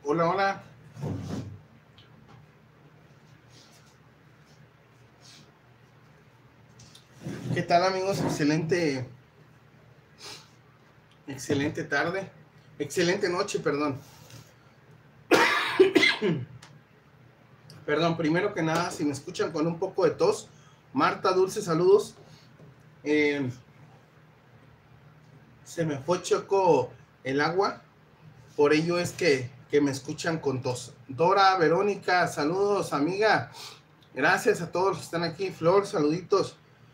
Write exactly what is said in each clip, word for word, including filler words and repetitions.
Hola, hola. ¿Qué tal, amigos? Excelente, excelente tarde. Excelente noche, perdón. Perdón, primero que nada, si me escuchan con un poco de tos, Marta Dulce, saludos. Eh, se me fue choco el agua, por ello es que, que me escuchan con tos. Dora, Verónica, saludos, amiga. Gracias a todos los que están aquí. Flor, saluditos.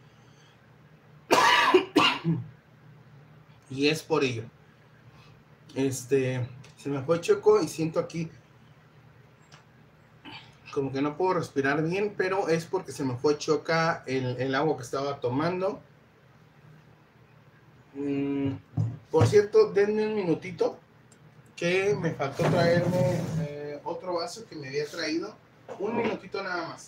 Y es por ello. Este, se me fue choco y siento aquí como que no puedo respirar bien, pero es porque se me fue choca el, el agua que estaba tomando. Mm, por cierto, denme un minutito, que me faltó traerme eh, otro vaso que me había traído. Un minutito nada más.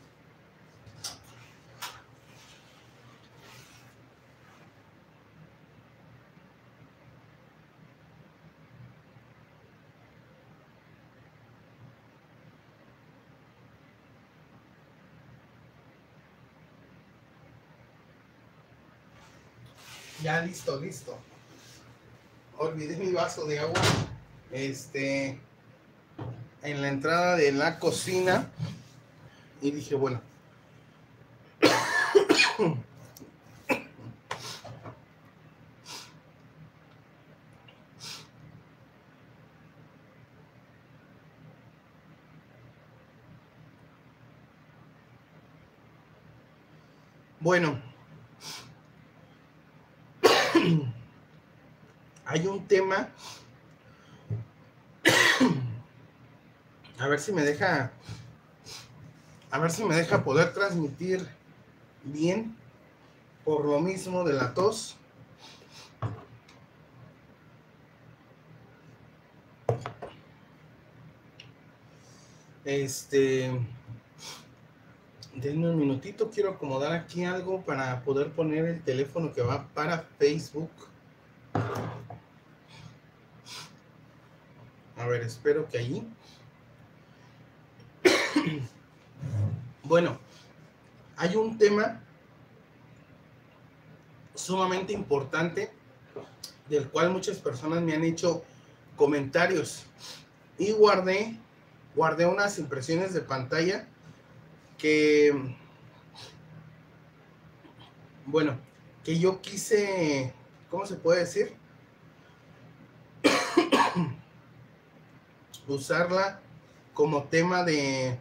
Ya listo, listo. Olvidé mi vaso de agua. Este, en la entrada de la cocina. Y dije, bueno. Bueno. Hay un tema. A ver si me deja. A ver si me deja poder transmitir bien. Por lo mismo de la tos. Este, denme un minutito, quiero acomodar aquí algo para poder poner el teléfono que va para Facebook. A ver, espero que allí. Bueno, hay un tema sumamente importante del cual muchas personas me han hecho comentarios y guardé, guardé unas impresiones de pantalla que, bueno, que yo quise, ¿cómo se puede decir? Usarla como tema de,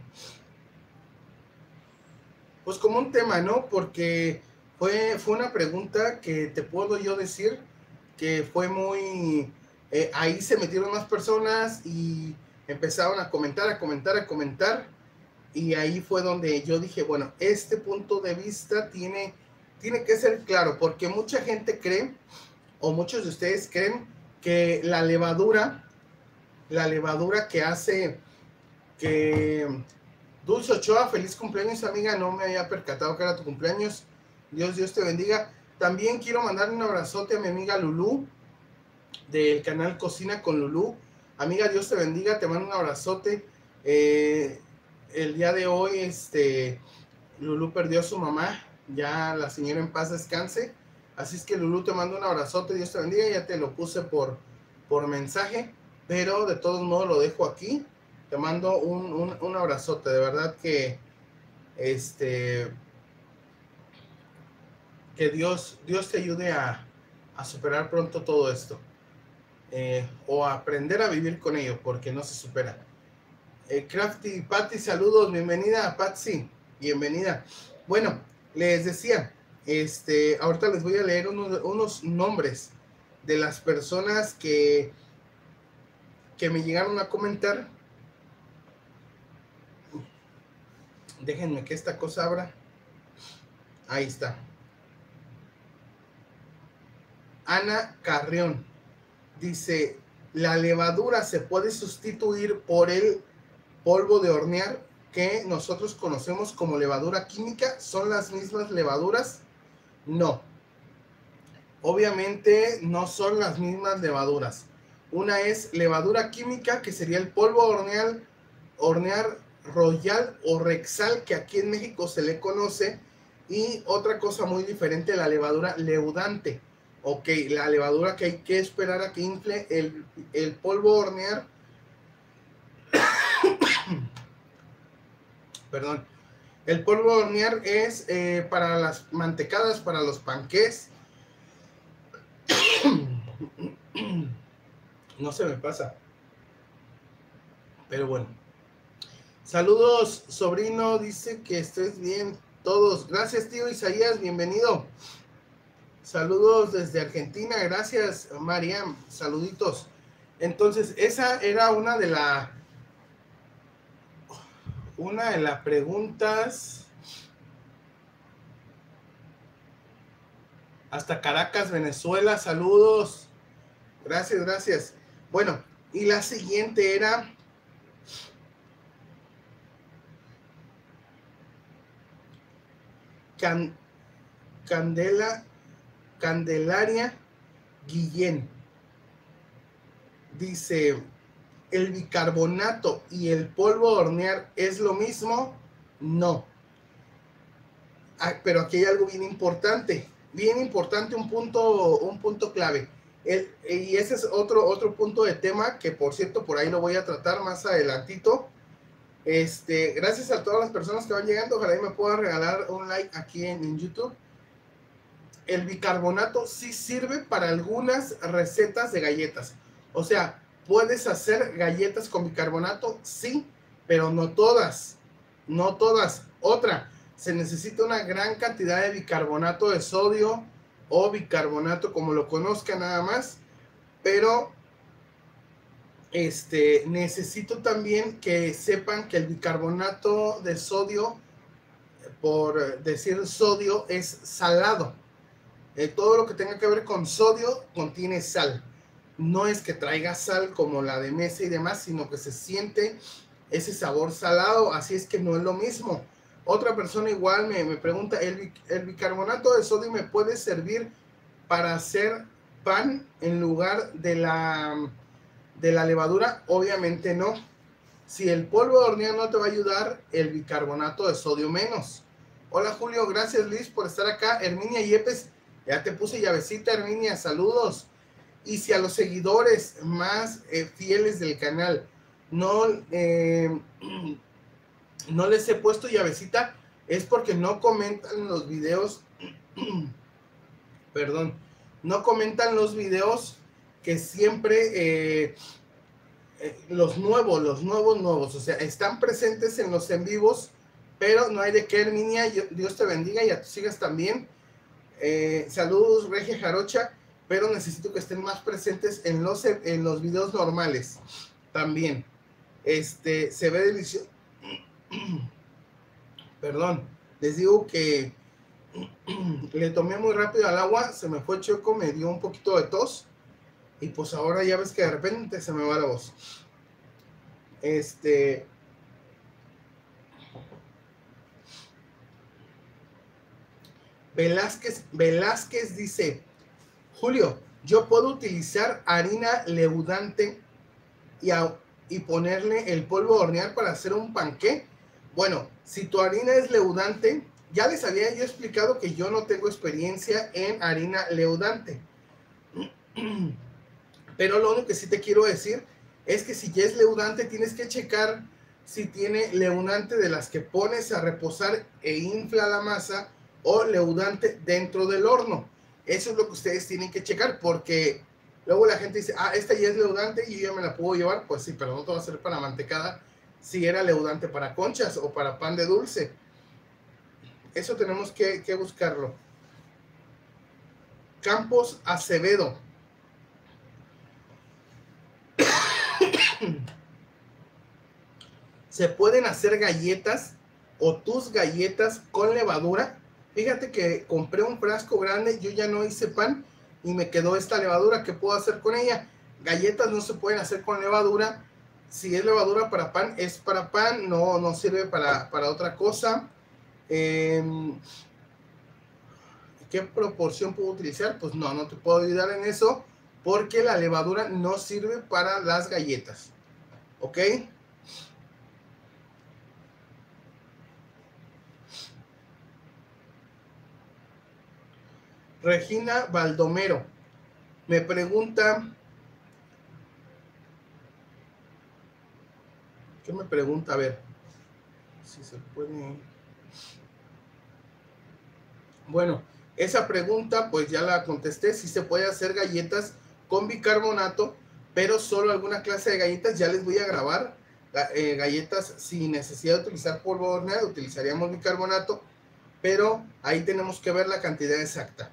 pues como un tema, ¿no? Porque fue, fue una pregunta que te puedo yo decir que fue muy, eh, ahí se metieron más personas y empezaron a comentar, a comentar, a comentar, y ahí fue donde yo dije, bueno, este punto de vista tiene, tiene que ser claro, porque mucha gente cree, o muchos de ustedes creen, que la levadura, la levadura que hace que... Dulce Ochoa, feliz cumpleaños, amiga, no me había percatado que era tu cumpleaños. Dios, Dios te bendiga. También quiero mandarle un abrazote a mi amiga Lulú, del canal Cocina con Lulú. Amiga, Dios te bendiga, te mando un abrazote. Eh, el día de hoy, este, Lulú perdió a su mamá, ya la señora en paz descanse. Así es que Lulú, te mando un abrazote, Dios te bendiga, ya te lo puse por, por mensaje, pero de todos modos lo dejo aquí. Te mando un, un, un abrazote, de verdad que este que Dios, Dios te ayude a, a superar pronto todo esto, eh, o a aprender a vivir con ello, porque no se supera. Eh, Crafty Patty, saludos, bienvenida Patsy, bienvenida. Bueno, les decía, este, ahorita les voy a leer unos, unos nombres de las personas que, que me llegaron a comentar. Déjenme que esta cosa abra. Ahí está. Ana Carrión dice, la levadura se puede sustituir por el polvo de hornear que nosotros conocemos como levadura química. ¿Son las mismas levaduras? No. Obviamente no son las mismas levaduras. Una es levadura química, que sería el polvo hornear, hornear royal o Rexal, que aquí en México se le conoce. Y otra cosa muy diferente, la levadura leudante. Ok, la levadura que hay que esperar a que infle el, el polvo hornear. Perdón. El polvo hornear es eh, para las mantecadas, para los panqués. No se me pasa. Pero bueno. Saludos, sobrino. Dice que estés bien. Todos. Gracias, tío Isaías. Bienvenido. Saludos desde Argentina. Gracias, Mariam. Saluditos. Entonces, esa era una de la... Una de las preguntas. Hasta Caracas, Venezuela. Saludos. Gracias, gracias. Bueno, y la siguiente era... Can, Candela, Candelaria Guillén. Dice, ¿el bicarbonato y el polvo de hornear es lo mismo? No. Ah, pero aquí hay algo bien importante. Bien importante, un punto, un punto clave. El, y ese es otro, otro punto de tema que, por cierto, por ahí lo voy a tratar más adelantito. Este, gracias a todas las personas que van llegando. Ojalá y me puedan regalar un like aquí en, en YouTube. El bicarbonato sí sirve para algunas recetas de galletas. O sea, ¿puedes hacer galletas con bicarbonato? Sí, pero no todas. No todas. Otra, se necesita una gran cantidad de bicarbonato de sodio o bicarbonato, como lo conozcan nada más. Pero este, necesito también que sepan que el bicarbonato de sodio, por decir sodio, es salado. Eh, todo lo que tenga que ver con sodio contiene sal. No es que traiga sal como la de mesa y demás, sino que se siente ese sabor salado, así es que no es lo mismo. Otra persona igual me, me pregunta, ¿el, ¿el bicarbonato de sodio me puede servir para hacer pan en lugar de la, de la levadura? Obviamente no. Si el polvo de hornear no te va a ayudar, el bicarbonato de sodio menos. Hola Julio, gracias Liz por estar acá. Herminia Yepes, ya te puse llavecita, Herminia, saludos. Y si a los seguidores más eh, fieles del canal no, eh, no les he puesto llavecita, es porque no comentan los videos, perdón, no comentan los videos que siempre, eh, eh, los nuevos, los nuevos, nuevos, o sea, están presentes en los en vivos, pero no hay de qué, Herminia, Dios te bendiga y a tus hijas también. Eh, saludos, Regia Jarocha, pero necesito que estén más presentes en los, en los videos normales también. Este, se ve delicioso. Perdón, les digo que le tomé muy rápido al agua, se me fue choco, me dio un poquito de tos y pues ahora ya ves que de repente se me va la voz. Este... Velázquez, Velázquez dice, Julio, yo puedo utilizar harina leudante y, a, y ponerle el polvo de hornear para hacer un panqué. Bueno, si tu harina es leudante, ya les había yo explicado que yo no tengo experiencia en harina leudante. Pero lo único que sí te quiero decir es que si ya es leudante, tienes que checar si tiene leudante de las que pones a reposar e infla la masa, o leudante dentro del horno. Eso es lo que ustedes tienen que checar, porque luego la gente dice, ah, esta ya es leudante y yo ya me la puedo llevar. Pues sí, pero no te va a servir para mantecada si era leudante para conchas o para pan de dulce. Eso tenemos que, que buscarlo. Campos Acevedo. ¿Se pueden hacer galletas o tus galletas con levadura? Fíjate que compré un frasco grande, yo ya no hice pan y me quedó esta levadura. ¿Qué puedo hacer con ella? Galletas no se pueden hacer con levadura. Si es levadura para pan, es para pan, no, no sirve para, para otra cosa. Eh, ¿Qué proporción puedo utilizar? Pues no, no te puedo ayudar en eso porque la levadura no sirve para las galletas, ¿ok? Regina Baldomero me pregunta, ¿qué me pregunta? A ver, si se puede. Bueno, esa pregunta pues ya la contesté, si se puede hacer galletas con bicarbonato, pero solo alguna clase de galletas. Ya les voy a grabar eh, galletas sin necesidad de utilizar polvo de hornear, utilizaríamos bicarbonato, pero ahí tenemos que ver la cantidad exacta.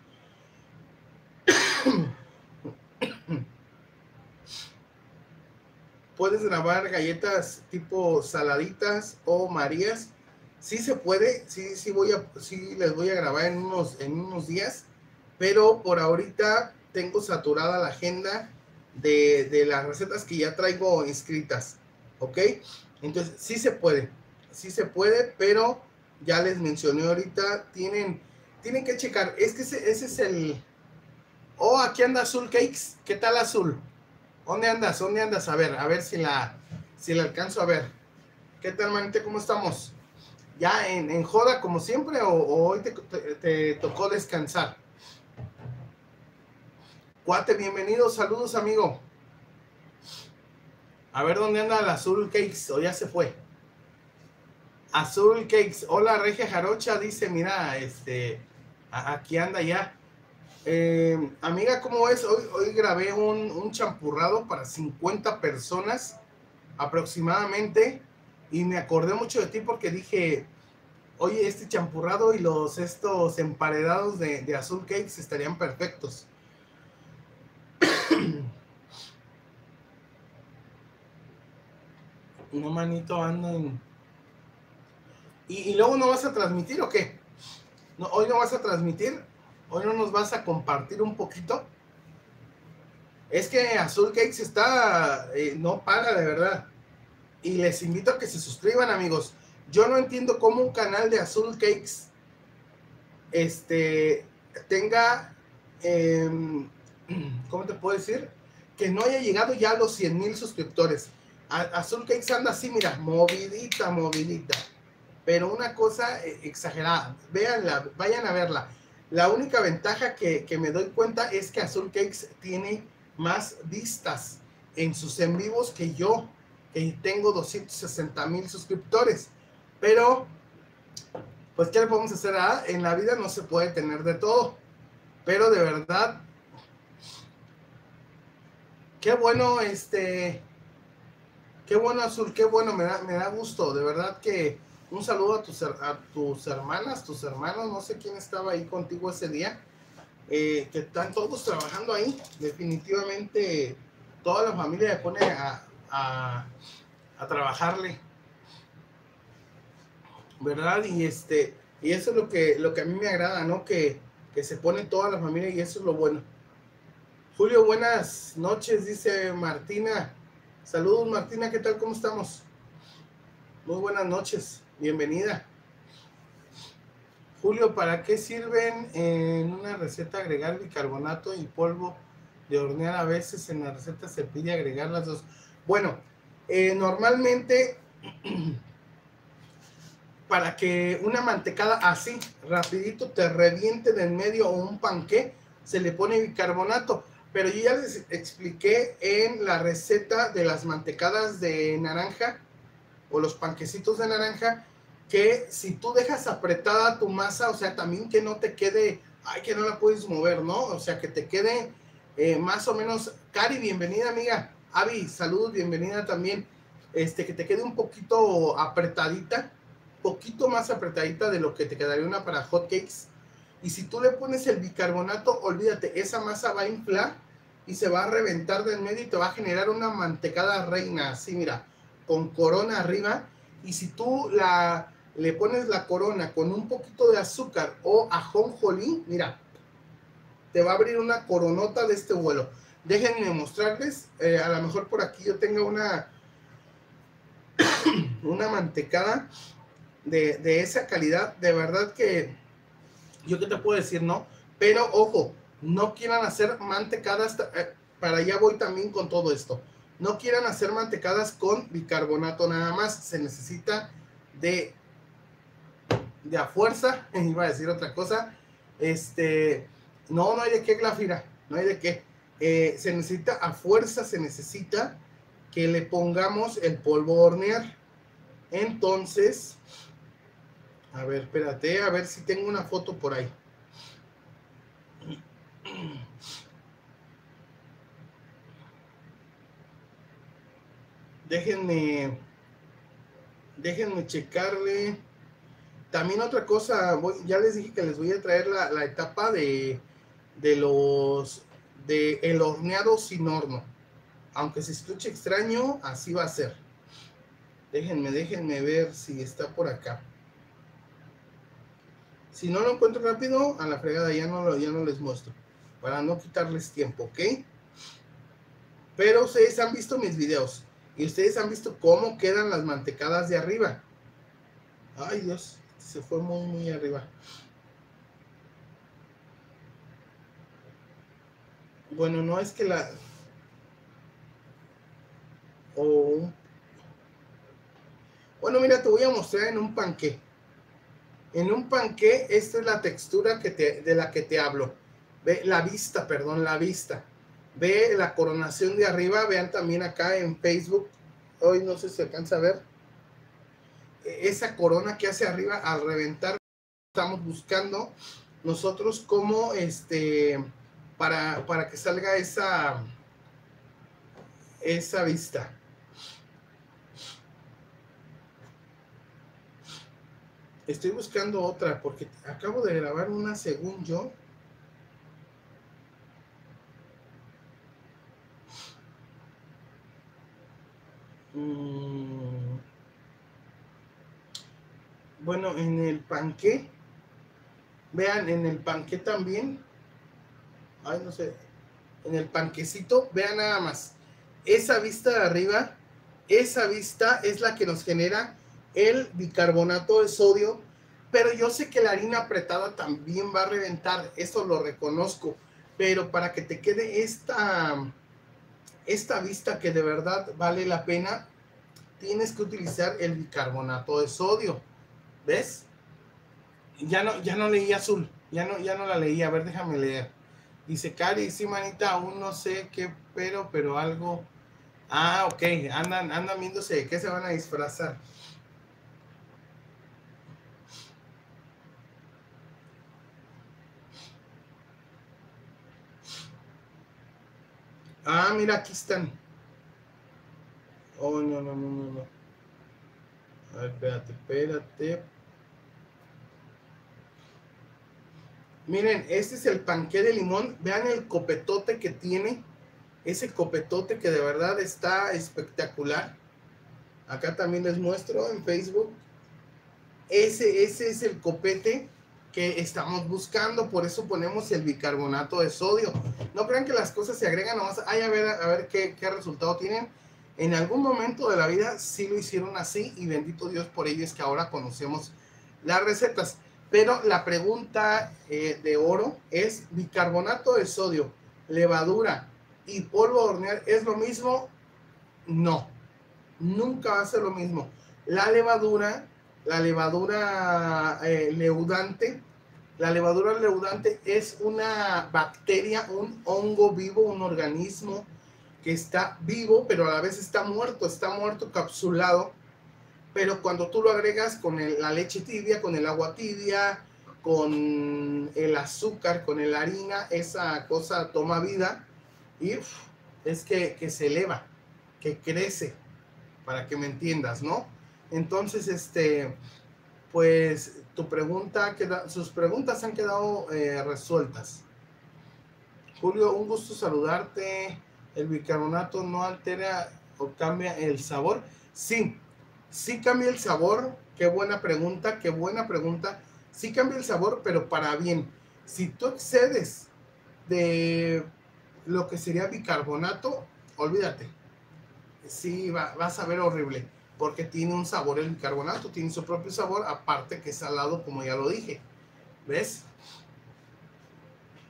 Puedes grabar galletas tipo saladitas o marías. Sí se puede, sí, sí, voy a, sí les voy a grabar en unos, en unos días, pero por ahorita tengo saturada la agenda de, de las recetas que ya traigo inscritas, ¿ok? Entonces sí se puede, sí se puede, pero ya les mencioné ahorita, tienen, tienen que checar, es que ese, ese es el... Oh, aquí anda Azul Cakes, ¿qué tal Azul? ¿Dónde andas? ¿Dónde andas? A ver, a ver si la, si la alcanzo a ver. ¿Qué tal, manita? ¿Cómo estamos? ¿Ya en, en joda como siempre o, o hoy te, te, te tocó descansar? Cuate, bienvenido, saludos, amigo. A ver dónde anda el Azul Cakes, o ya se fue. Azul Cakes, hola Regia Jarocha, dice, mira, este, aquí anda ya. Eh, amiga, ¿cómo es? Hoy, hoy grabé un, un champurrado para cincuenta personas aproximadamente y me acordé mucho de ti porque dije, oye, este champurrado y los estos emparedados de, de Azul Cakes estarían perfectos. No, manito, ando en... ¿Y, ¿Y luego no vas a transmitir o qué? No, ¿hoy no vas a transmitir? ¿Hoy no nos vas a compartir un poquito? Es que Azul Cakes está... Eh, no para, de verdad. Y les invito a que se suscriban, amigos. Yo no entiendo cómo un canal de Azul Cakes este, tenga... Eh, ¿Cómo te puedo decir? Que no haya llegado ya a los cien mil suscriptores. Azul Cakes anda así, mira, movidita, movidita. Pero una cosa exagerada. Véanla, vayan a verla. La única ventaja que, que me doy cuenta es que Azul Cakes tiene más vistas en sus en vivos que yo, que tengo doscientos sesenta mil suscriptores. Pero, pues, ¿qué le podemos hacer? Ah, en la vida no se puede tener de todo. Pero de verdad, qué bueno, este, qué bueno Azul, qué bueno, me da, me da gusto. De verdad que un saludo a tus, a tus hermanas, tus hermanos, no sé quién estaba ahí contigo ese día, eh, que están todos trabajando ahí. Definitivamente toda la familia se pone a, a, a trabajarle, ¿verdad? Y este, y eso es lo que, lo que a mí me agrada, ¿no? Que, que se pone toda la familia y eso es lo bueno. Julio, buenas noches, dice Martina. Saludos, Martina, ¿qué tal? ¿Cómo estamos? Muy buenas noches, bienvenida. Julio, ¿para qué sirven en una receta agregar bicarbonato y polvo de hornear? A veces en la receta se pide agregar las dos. Bueno, eh, normalmente para que una mantecada así, rapidito, te reviente de en medio o un panqué, se le pone bicarbonato. Pero yo ya les expliqué en la receta de las mantecadas de naranja o los panquecitos de naranja, que si tú dejas apretada tu masa, o sea, también que no te quede, ay, que no la puedes mover, ¿no? O sea, que te quede eh, más o menos. Cari, bienvenida, amiga. Avi, saludos, bienvenida también. Este, que te quede un poquito apretadita, poquito más apretadita de lo que te quedaría una para hot cakes. Y si tú le pones el bicarbonato, olvídate, esa masa va a inflar y se va a reventar del medio y te va a generar una mantecada reina, así, mira, con corona arriba. Y si tú la, le pones la corona con un poquito de azúcar o ajonjolí, mira, te va a abrir una coronota de este vuelo. Déjenme mostrarles, eh, a lo mejor por aquí yo tengo una, una mantecada de, de esa calidad. De verdad que, yo qué te puedo decir, ¿no? Pero ojo, no quieran hacer mantecadas, eh, para allá voy también con todo esto. No quieran hacer mantecadas con bicarbonato nada más, se necesita de, de a fuerza, iba a decir otra cosa, este, no, no hay de qué, Glafira, no hay de qué, eh, se necesita a fuerza, se necesita que le pongamos el polvo a hornear. Entonces, a ver, espérate, a ver si tengo una foto por ahí. Déjenme, déjenme checarle. También otra cosa, voy, ya les dije que les voy a traer la, la etapa de, de los, de el horneado sin horno. Aunque se escuche extraño, así va a ser. Déjenme, déjenme ver si está por acá. Si no lo encuentro rápido, a la fregada ya no, lo, ya no les muestro. Para no quitarles tiempo, ¿ok? Pero ustedes han visto mis videos. Y ustedes han visto cómo quedan las mantecadas de arriba. Ay, Dios, se fue muy, muy arriba. Bueno, no es que la... Oh. Bueno, mira, te voy a mostrar en un panqué. En un panqué, esta es la textura que te, de la que te hablo. Ve la vista, perdón, la vista. Ve la coronación de arriba. Vean también acá en Facebook. Hoy no sé si se alcanza a ver. Esa corona que hace arriba al reventar. Estamos buscando nosotros como este para, para que salga esa esa vista. Estoy buscando otra porque acabo de grabar una según yo. Mm. Bueno, en el panqué. Vean, en el panqué también. Ay, no sé. En el panquecito, vean nada más. Esa vista de arriba, esa vista es la que nos genera el bicarbonato de sodio. Pero yo sé que la harina apretada también va a reventar. Eso lo reconozco. Pero para que te quede esta, esta vista que de verdad vale la pena, tienes que utilizar el bicarbonato de sodio. ¿Ves? Ya no, ya no leí azul. Ya no, ya no la leí. A ver, déjame leer. Dice Cari, sí, manita, aún no sé qué, pero, pero algo. Ah, ok, andan, andan viéndose de qué se van a disfrazar. Ah, mira, aquí están. Oh, no, no, no, no, no. A ver, espérate, espérate. Miren, este es el panqué de limón. Vean el copetote que tiene. Ese copetote que de verdad está espectacular. Acá también les muestro en Facebook. Ese, ese es el copete que estamos buscando. Por eso ponemos el bicarbonato de sodio. No crean que las cosas se agregan nomás. Ay, a ver, a ver qué, qué resultado tienen. En algún momento de la vida sí lo hicieron así. Y bendito Dios por ello es que ahora conocemos las recetas. Pero la pregunta eh, de oro es: bicarbonato de sodio, levadura y polvo de hornear, ¿es lo mismo? No, nunca va a ser lo mismo. La levadura, la levadura eh, leudante, la levadura leudante es una bacteria, un hongo vivo, un organismo que está vivo, pero a la vez está muerto, está muerto capsulado. Pero cuando tú lo agregas con el, la leche tibia, con el agua tibia, con el azúcar, con la harina, esa cosa toma vida y uf, es que, que se eleva, que crece, para que me entiendas, ¿no? Entonces, este, pues tu pregunta, queda, sus preguntas han quedado eh, resueltas. Julio, un gusto saludarte. ¿El bicarbonato no altera o cambia el sabor? Sí. Sí cambia el sabor, qué buena pregunta, qué buena pregunta. Sí cambia el sabor, pero para bien. Si tú excedes de lo que sería bicarbonato, olvídate. Sí, va, vas a ver horrible, porque tiene un sabor el bicarbonato, tiene su propio sabor, aparte que es salado, como ya lo dije. ¿Ves?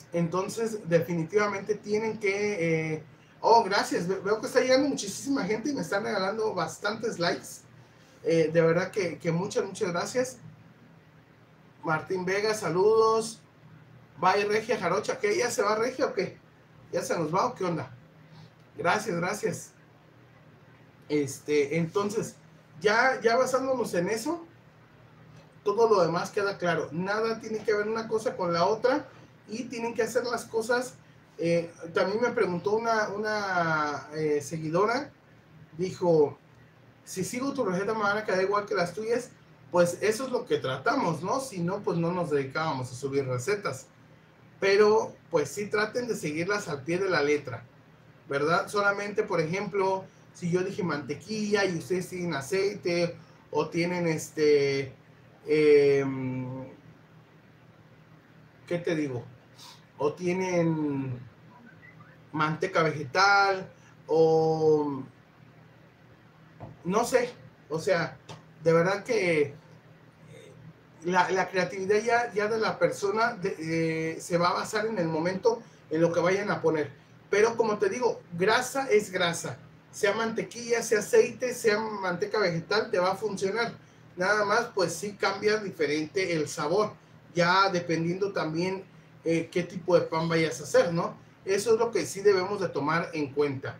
Entonces, definitivamente tienen que... Eh, oh, gracias. Veo que está llegando muchísima gente y me están regalando bastantes likes. Eh, de verdad que, que muchas, muchas gracias. Martín Vega, saludos. Bye, Regia Jarocha. ¿Qué? ¿Ya se va Regia o qué? ¿Ya se nos va o qué onda? Gracias, gracias. Este, entonces, ya, ya basándonos en eso, todo lo demás queda claro. Nada tiene que ver una cosa con la otra y tienen que hacer las cosas. Eh, también me preguntó una, una eh, seguidora, dijo, si sigo tu receta me van a quedar igual que las tuyas. Pues eso es lo que tratamos, ¿no? Si no, pues no nos dedicábamos a subir recetas. Pero pues sí traten de seguirlas al pie de la letra, ¿verdad? Solamente, por ejemplo, si yo dije mantequilla y ustedes tienen aceite o tienen este, eh, ¿qué te digo? O tienen manteca vegetal o no sé, o sea, de verdad que la, la creatividad ya, ya de la persona de, eh, se va a basar en el momento en lo que vayan a poner. Pero como te digo, grasa es grasa. Sea mantequilla, sea aceite, sea manteca vegetal, te va a funcionar. Nada más, pues sí cambia diferente el sabor. Ya dependiendo también eh, qué tipo de pan vayas a hacer, ¿no? Eso es lo que sí debemos de tomar en cuenta.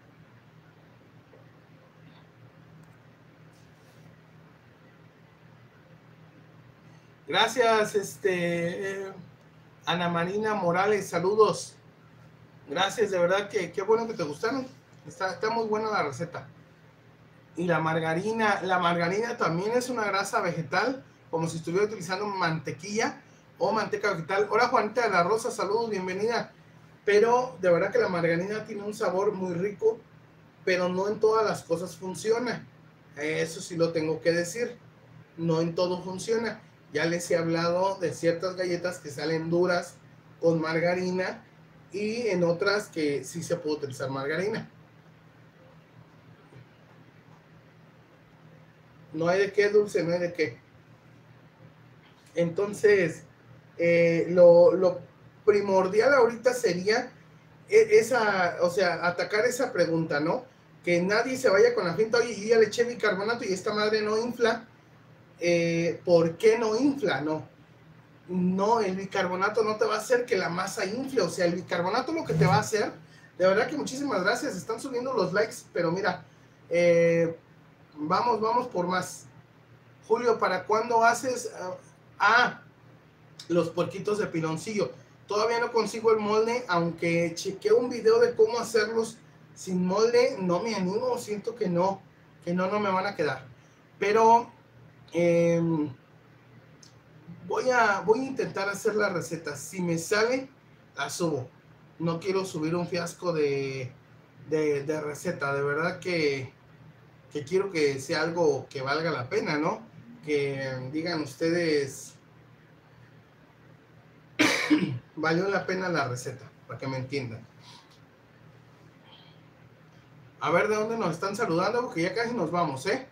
Gracias, este, eh, Ana Marina Morales, saludos. Gracias, de verdad que qué bueno que te gustaron. Está, está muy buena la receta. Y la margarina, la margarina también es una grasa vegetal, como si estuviera utilizando mantequilla o manteca vegetal. Hola Juanita de la Rosa, saludos, bienvenida. Pero de verdad que la margarina tiene un sabor muy rico, pero no en todas las cosas funciona. Eso sí lo tengo que decir. No en todo funciona. Ya les he hablado de ciertas galletas que salen duras con margarina y en otras que sí se puede utilizar margarina. No hay de qué, Dulce, no hay de qué. Entonces, eh, lo, lo primordial ahorita sería esa, o sea, atacar esa pregunta, ¿no? Que nadie se vaya con la finta, oye, yo ya le eché bicarbonato y esta madre no infla. Eh, ¿Por qué no infla? No. No, el bicarbonato no te va a hacer que la masa infle. O sea, el bicarbonato lo que te va a hacer, de verdad que muchísimas gracias. Están subiendo los likes, pero mira, eh, vamos, vamos por más. Julio, ¿para cuándo haces? Ah, los puerquitos de piloncillo. Todavía no consigo el molde, aunque chequeé un video de cómo hacerlos sin molde, no me animo, siento que no, que no, no me van a quedar. Pero eh, voy, a, voy a intentar hacer la receta. Si me sale, la subo. No quiero subir un fiasco de, de, de receta. De verdad que, que quiero que sea algo que valga la pena, ¿no? Que digan ustedes, valió la pena la receta, para que me entiendan. A ver de dónde nos están saludando, porque ya casi nos vamos, ¿eh?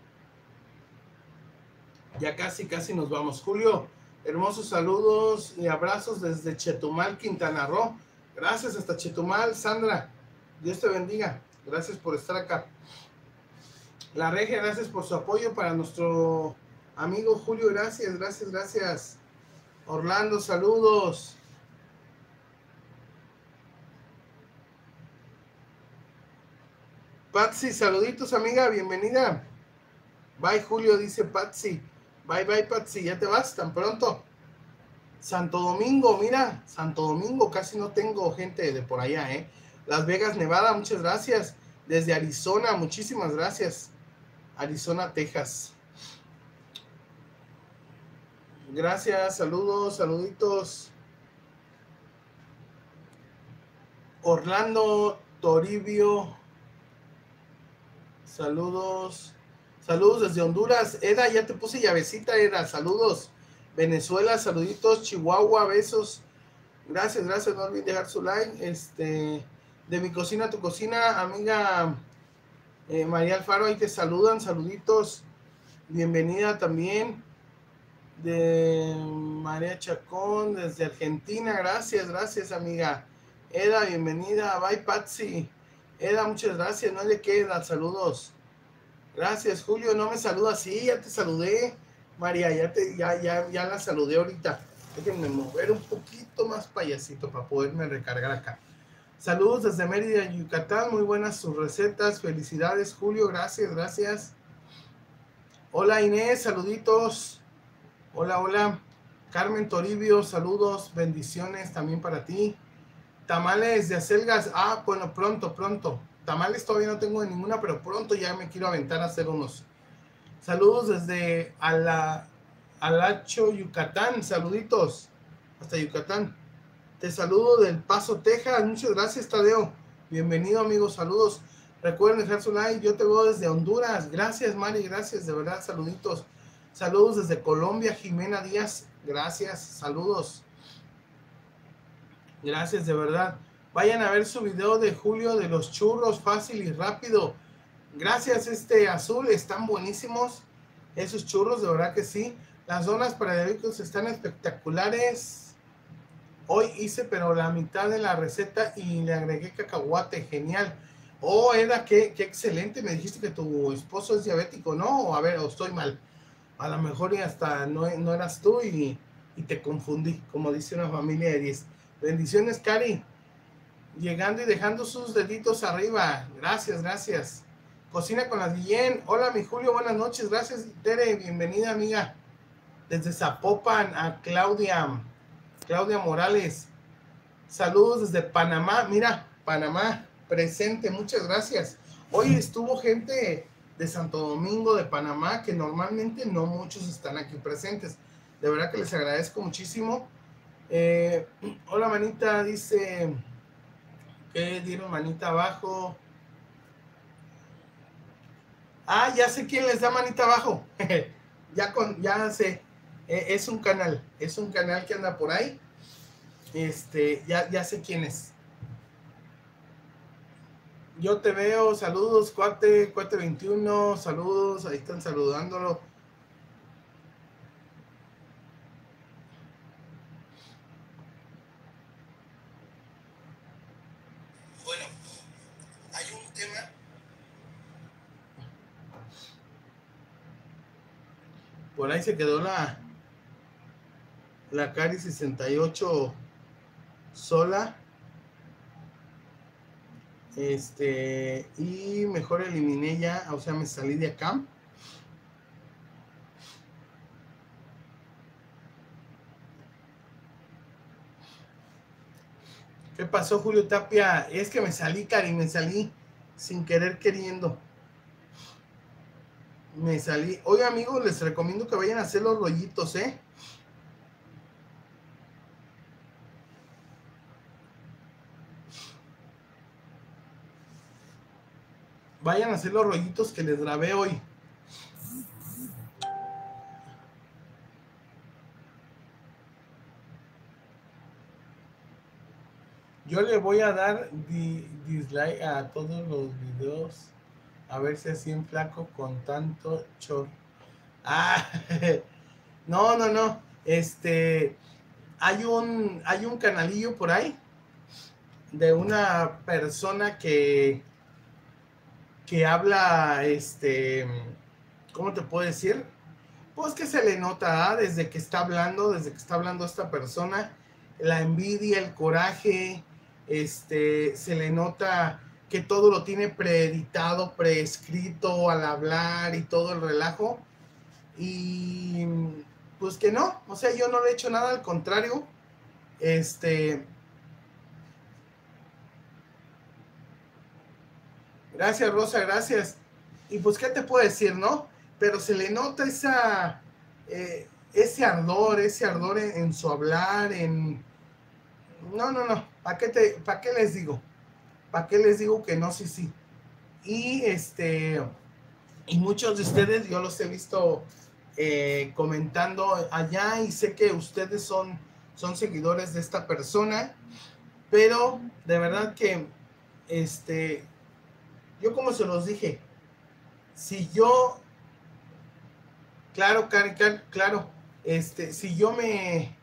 Ya casi, casi nos vamos. Julio, hermosos saludos y abrazos desde Chetumal, Quintana Roo. Gracias hasta Chetumal, Sandra. Dios te bendiga. Gracias por estar acá. La Regia, gracias por su apoyo para nuestro amigo Julio. Gracias, gracias, gracias. Orlando, saludos. Patsy, saluditos, amiga, bienvenida. Bye, Julio, dice Patsy. Bye, bye, Patsy, ya te vas tan pronto. Santo Domingo, mira, Santo Domingo, casi no tengo gente de por allá, ¿eh? Las Vegas, Nevada, muchas gracias. Desde Arizona, muchísimas gracias. Arizona, Texas. Gracias, saludos, saluditos. Orlando, Toribio. Saludos. Saludos desde Honduras. Eda, ya te puse llavecita, Eda. Saludos. Venezuela, saluditos. Chihuahua, besos. Gracias, gracias. No olviden dejar su like. Este, de mi cocina a tu cocina, amiga eh, María Alfaro, ahí te saludan. Saluditos. Bienvenida también. de María Chacón, desde Argentina. Gracias, gracias, amiga. Eda, bienvenida. Bye, Patsy. Eda, muchas gracias. No le queda. Saludos. Gracias, Julio. No me saludas. Sí, ya te saludé. María, ya, te, ya, ya, ya la saludé ahorita. Déjenme mover un poquito más payasito para poderme recargar acá. Saludos desde Mérida, Yucatán. Muy buenas sus recetas. Felicidades, Julio. Gracias, gracias. Hola, Inés. Saluditos. Hola, hola. Carmen Toribio. Saludos. Bendiciones también para ti. Tamales de acelgas. Ah, bueno, pronto, pronto. Tamales todavía no tengo ninguna, pero pronto ya me quiero aventar a hacer unos. Saludos desde Ala, Alacho, Yucatán. Saluditos. Hasta Yucatán. Te saludo del Paso, Texas. Muchas gracias, Tadeo. Bienvenido, amigos. Saludos. Recuerden dejar su like. Yo te veo desde Honduras. Gracias, Mari. Gracias, de verdad. Saluditos. Saludos desde Colombia, Jimena Díaz. Gracias. Saludos. Gracias, de verdad. Vayan a ver su video de Julio de los churros, fácil y rápido. Gracias, este Azul. Están buenísimos esos churros, de verdad que sí. Las donas para diabéticos están espectaculares. Hoy hice pero la mitad de la receta y le agregué cacahuate, genial. Oh, Eda, qué, qué excelente, me dijiste que tu esposo es diabético, ¿no? A ver, o estoy mal. A lo mejor y hasta no, no eras tú y, y te confundí, como dice una familia de diez. Bendiciones, Cari. Llegando y dejando sus deditos arriba. Gracias, gracias. Cocina con las Guillén. Hola, mi Julio, buenas noches. Gracias, Tere. Bienvenida, amiga. Desde Zapopan a Claudia. Claudia Morales, saludos desde Panamá. Mira, Panamá, presente, muchas gracias. Hoy estuvo gente de Santo Domingo, de Panamá, que normalmente no muchos están aquí presentes. De verdad que les agradezco muchísimo. Eh, hola, manita, dice que dieron manita abajo. Ah, ya sé quién les da manita abajo. ya, con, ya sé. Eh, es un canal, es un canal que anda por ahí. Este, ya, ya sé quién es. Yo te veo, saludos, cuate, cuate veintiuno, saludos, ahí están saludándolo. Bueno, hay un tema. Por ahí se quedó la, la Cari sesenta y ocho sola. Este, y mejor eliminé ya, o sea, me salí de acá. ¿Qué pasó, Julio Tapia? Es que me salí, Cari, me salí sin querer queriendo. Me salí. Oye, amigos, les recomiendo que vayan a hacer los rollitos, ¿eh? Vayan a hacer los rollitos que les grabé hoy. Yo le voy a dar di, dislike a todos los videos. A ver si así en flaco con tanto chor. Ah, no, no, no. Este, hay un, hay un canalillo por ahí de una persona que, que habla, este, ¿cómo te puedo decir? Pues que se le nota, ¿ah? Desde que está hablando, desde que está hablando esta persona, la envidia, el coraje, este, se le nota que todo lo tiene preeditado, preescrito al hablar y todo el relajo. Y pues que no, o sea, yo no le he hecho nada, al contrario, este, gracias Rosa, gracias. Y pues, ¿qué te puedo decir, no? Pero se le nota esa, eh, ese ardor, ese ardor en, en su hablar, en... No, no, no, ¿para qué, te, ¿para qué les digo? ¿Para qué les digo que no? Sí, sí. Y este, y muchos de ustedes, yo los he visto eh, comentando allá y sé que ustedes son, son seguidores de esta persona, pero de verdad que, este, yo como se los dije, si yo, claro, Cari, claro, este, si yo me...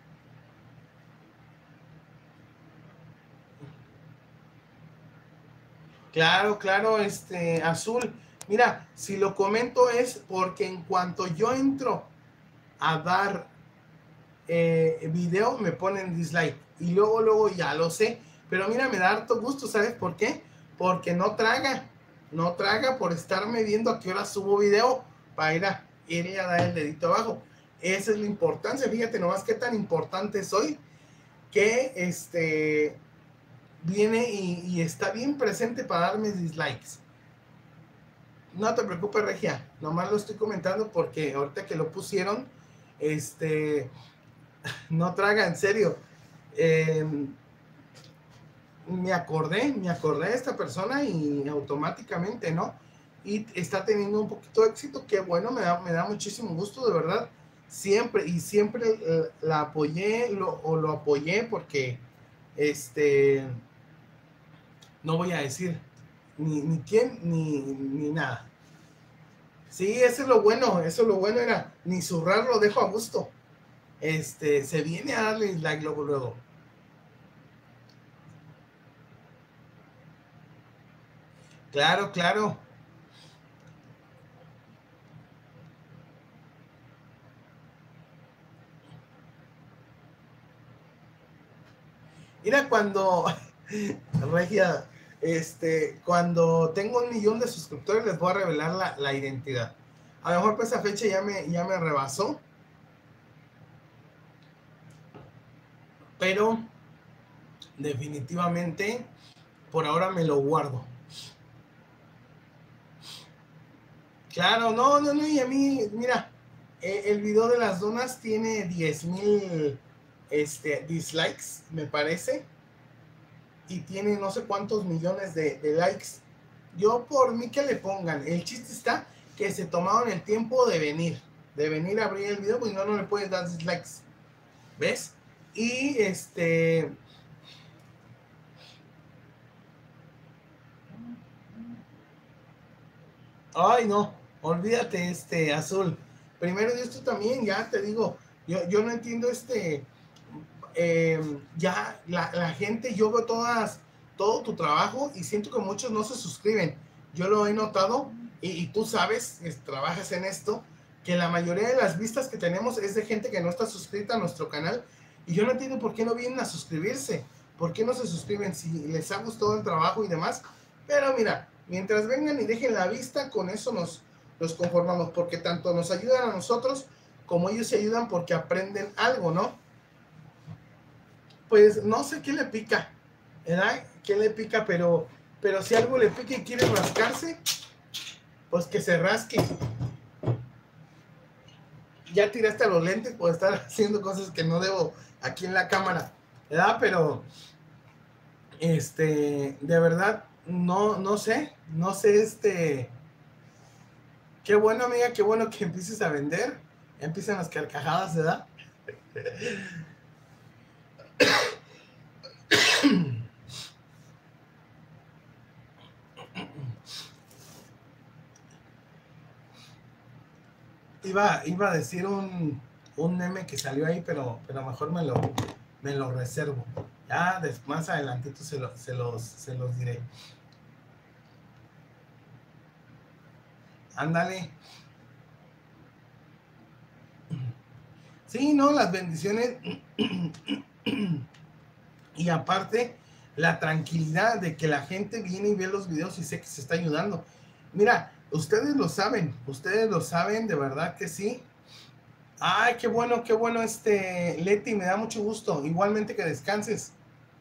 Claro, claro, este, Azul. Mira, si lo comento es porque en cuanto yo entro a dar eh, video, me ponen dislike. Y luego, luego ya lo sé. Pero mira, me da harto gusto, ¿sabes por qué? Porque no traga. No traga por estarme viendo a qué hora subo video para ir a, ir a dar el dedito abajo. Esa es la importancia. Fíjate nomás qué tan importante soy que este... viene y, y está bien presente para darme dislikes. No te preocupes, Regia, nomás lo estoy comentando porque ahorita que lo pusieron, este, no traga, en serio. Eh, me acordé, me acordé de esta persona y automáticamente, ¿no? Y está teniendo un poquito de éxito, que bueno, me da, me da muchísimo gusto, de verdad. Siempre, y siempre eh, la apoyé, lo, o lo apoyé porque, este, no voy a decir ni, ni quién, ni, ni nada. Sí, eso es lo bueno, eso es lo bueno, era, ni zurrar lo dejo a gusto. Este, se viene a darle like luego, luego. Claro, claro. Mira, cuando, Regia, este, cuando tengo un millón de suscriptores, les voy a revelar la, la identidad. A lo mejor por esa fecha ya me, ya me rebasó. Pero definitivamente por ahora me lo guardo. Claro, no, no, no, y a mí, mira, eh, el video de las donas tiene diez mil este, dislikes, me parece, y tiene no sé cuántos millones de, de likes. Yo por mí que le pongan, el chiste está que se tomaron el tiempo de venir, de venir a abrir el video, pues no, no le puedes dar dislikes, ¿ves? Y este... Ay, no, olvídate, este, Azul. Primero Dios, tú también, ya te digo, yo, yo no entiendo este, eh, ya la, la gente, yo veo todas, todo tu trabajo y siento que muchos no se suscriben. Yo lo he notado y, y tú sabes, es, trabajas en esto, que la mayoría de las vistas que tenemos es de gente que no está suscrita a nuestro canal y yo no entiendo por qué no vienen a suscribirse, por qué no se suscriben si les ha gustado el trabajo y demás. Pero mira, mientras vengan y dejen la vista, con eso nos, nos conformamos, porque tanto nos ayudan a nosotros como ellos se ayudan porque aprenden algo, ¿no? Pues no sé qué le pica, ¿verdad? ¿Qué le pica? Pero, pero si algo le pica y quiere rascarse, pues que se rasque. Ya tiraste a los lentes por estar haciendo cosas que no debo aquí en la cámara, ¿verdad? Pero, este, de verdad, no, no sé, no sé, este, qué bueno, amiga, qué bueno que empieces a vender, empiezan las carcajadas, ¿verdad? Iba, iba a decir un, un meme que salió ahí, pero, pero mejor me lo, me lo reservo. Ya des, más adelantito se, lo, se, los, se los diré. Ándale. Sí, no, las bendiciones. Y aparte, la tranquilidad de que la gente viene y ve los videos y sé que se está ayudando. Mira, ustedes lo saben, ustedes lo saben, de verdad que sí. Ay, qué bueno, qué bueno, este, Leti, me da mucho gusto. Igualmente que descanses.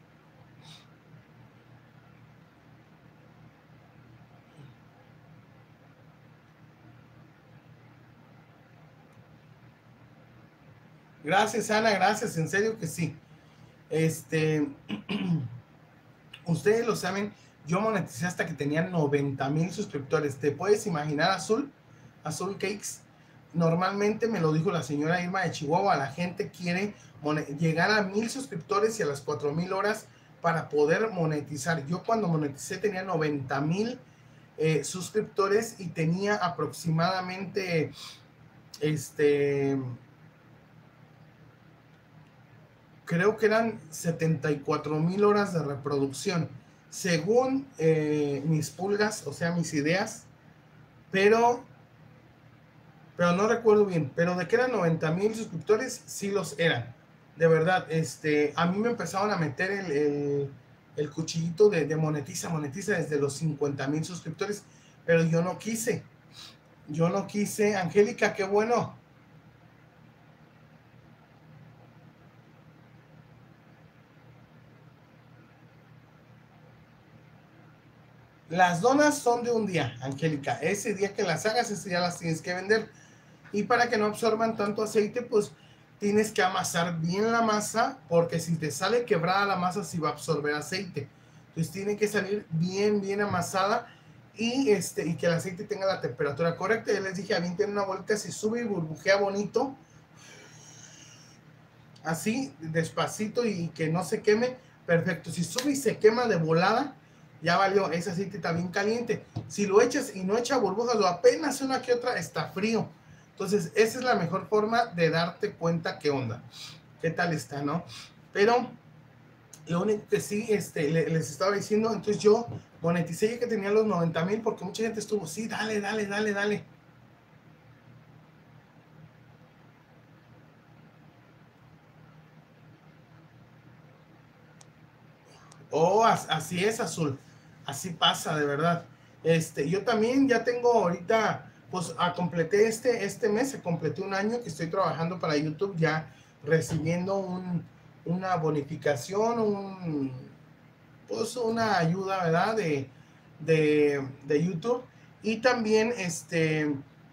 Gracias, Ana, gracias, en serio que sí. Este, ustedes lo saben, yo moneticé hasta que tenía noventa mil suscriptores. ¿Te puedes imaginar, Azul? Azul Cakes. Normalmente me lo dijo la señora Irma de Chihuahua, la gente quiere llegar a mil suscriptores y a las cuatro mil horas para poder monetizar. Yo cuando moneticé tenía noventa mil eh, suscriptores y tenía aproximadamente este creo que eran setenta y cuatro mil horas de reproducción, según eh, mis pulgas, o sea, mis ideas, pero, pero no recuerdo bien, pero de que eran noventa mil suscriptores, sí los eran, de verdad. Este, a mí me empezaron a meter el, el, el cuchillito de, de monetiza, monetiza desde los cincuenta mil suscriptores, pero yo no quise, yo no quise. Angélica, qué bueno. Las donas son de un día, Angélica. Ese día que las hagas, ese día las tienes que vender. Y para que no absorban tanto aceite, pues tienes que amasar bien la masa, porque si te sale quebrada la masa, sí va a absorber aceite. Entonces tiene que salir bien, bien amasada y, este, y que el aceite tenga la temperatura correcta. Ya les dije, avienten una vuelta, si sube y burbujea bonito, así, despacito y que no se queme, perfecto. Si sube y se quema de volada, ya valió, ese aceite está bien caliente. Si lo echas y no echa burbujas o apenas una que otra, está frío. Entonces, esa es la mejor forma de darte cuenta qué onda, qué tal está, ¿no? Pero lo único que sí este, les estaba diciendo, entonces yo moneticé ya que tenía los noventa mil, porque mucha gente estuvo, sí, dale, dale, dale, dale. Oh, así es, Azul. Así pasa, de verdad. Este, yo también ya tengo ahorita, pues a, completé este, este mes, se completé un año que estoy trabajando para YouTube, ya recibiendo un, una bonificación, un, pues una ayuda, ¿verdad? De, de, de YouTube. Y también, este,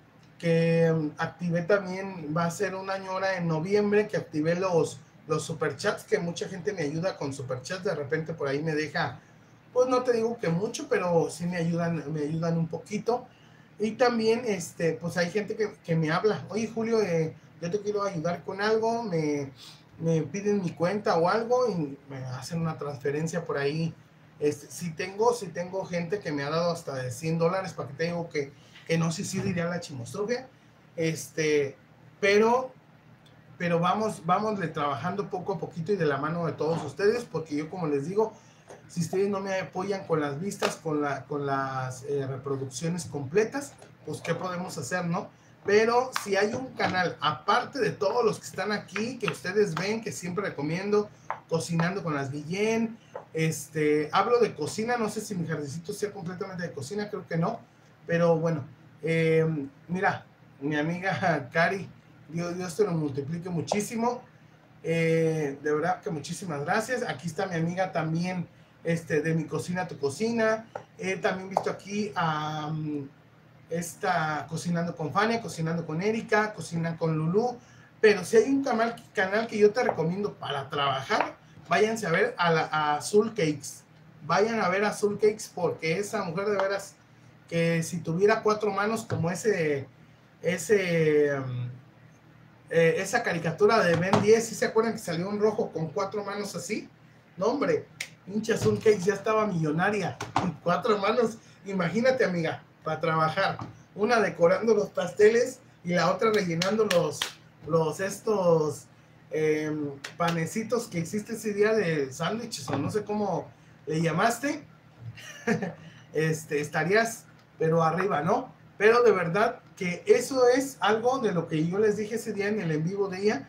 que activé también, va a ser un año ahora en noviembre, que activé los, los superchats, que mucha gente me ayuda con superchats, de repente por ahí me deja, pues no te digo que mucho, pero sí me ayudan, me ayudan un poquito. Y también, este, pues hay gente que, que me habla, oye Julio, eh, yo te quiero ayudar con algo, me, me piden mi cuenta o algo y me hacen una transferencia por ahí. Este, si tengo, si tengo gente que me ha dado hasta de cien dólares, para que te digo que, que no sé si diría la chimostrufia, este, pero, pero vamos, vamos trabajando poco a poquito y de la mano de todos ustedes, porque yo, como les digo, si ustedes no me apoyan con las vistas, con, la, con las eh, reproducciones completas, pues qué podemos hacer, ¿no? Pero si hay un canal, aparte de todos los que están aquí, que ustedes ven, que siempre recomiendo, Cocinando con las Guillén, este, hablo de cocina, no sé si mi jardincito sea completamente de cocina, creo que no, pero bueno, eh, mira, mi amiga Cari, Dios, Dios te lo multiplique muchísimo, eh, de verdad que muchísimas gracias. Aquí está mi amiga también, este, de Mi Cocina a Tu Cocina. He eh, también visto aquí a um, esta Cocinando con Fania, Cocinando con Erika, Cocina con Lulú. Pero si hay un canal, canal que yo te recomiendo para trabajar, váyanse a ver a, la, a Azul Cakes. Vayan a ver a Azul Cakes, porque esa mujer de veras que si tuviera cuatro manos como ese, ese, um, eh, esa caricatura de Ben diez, ¿sí se acuerdan que salió un rojo con cuatro manos así? No, hombre, pinche Azul Cakes ya estaba millonaria. Cuatro manos, imagínate, amiga, para trabajar. Una decorando los pasteles y la otra rellenando los, los estos eh, panecitos que hiciste ese día de sándwiches, o no sé cómo le llamaste. este, estarías, pero arriba, ¿no? Pero de verdad que eso es algo de lo que yo les dije ese día en el en vivo de ella.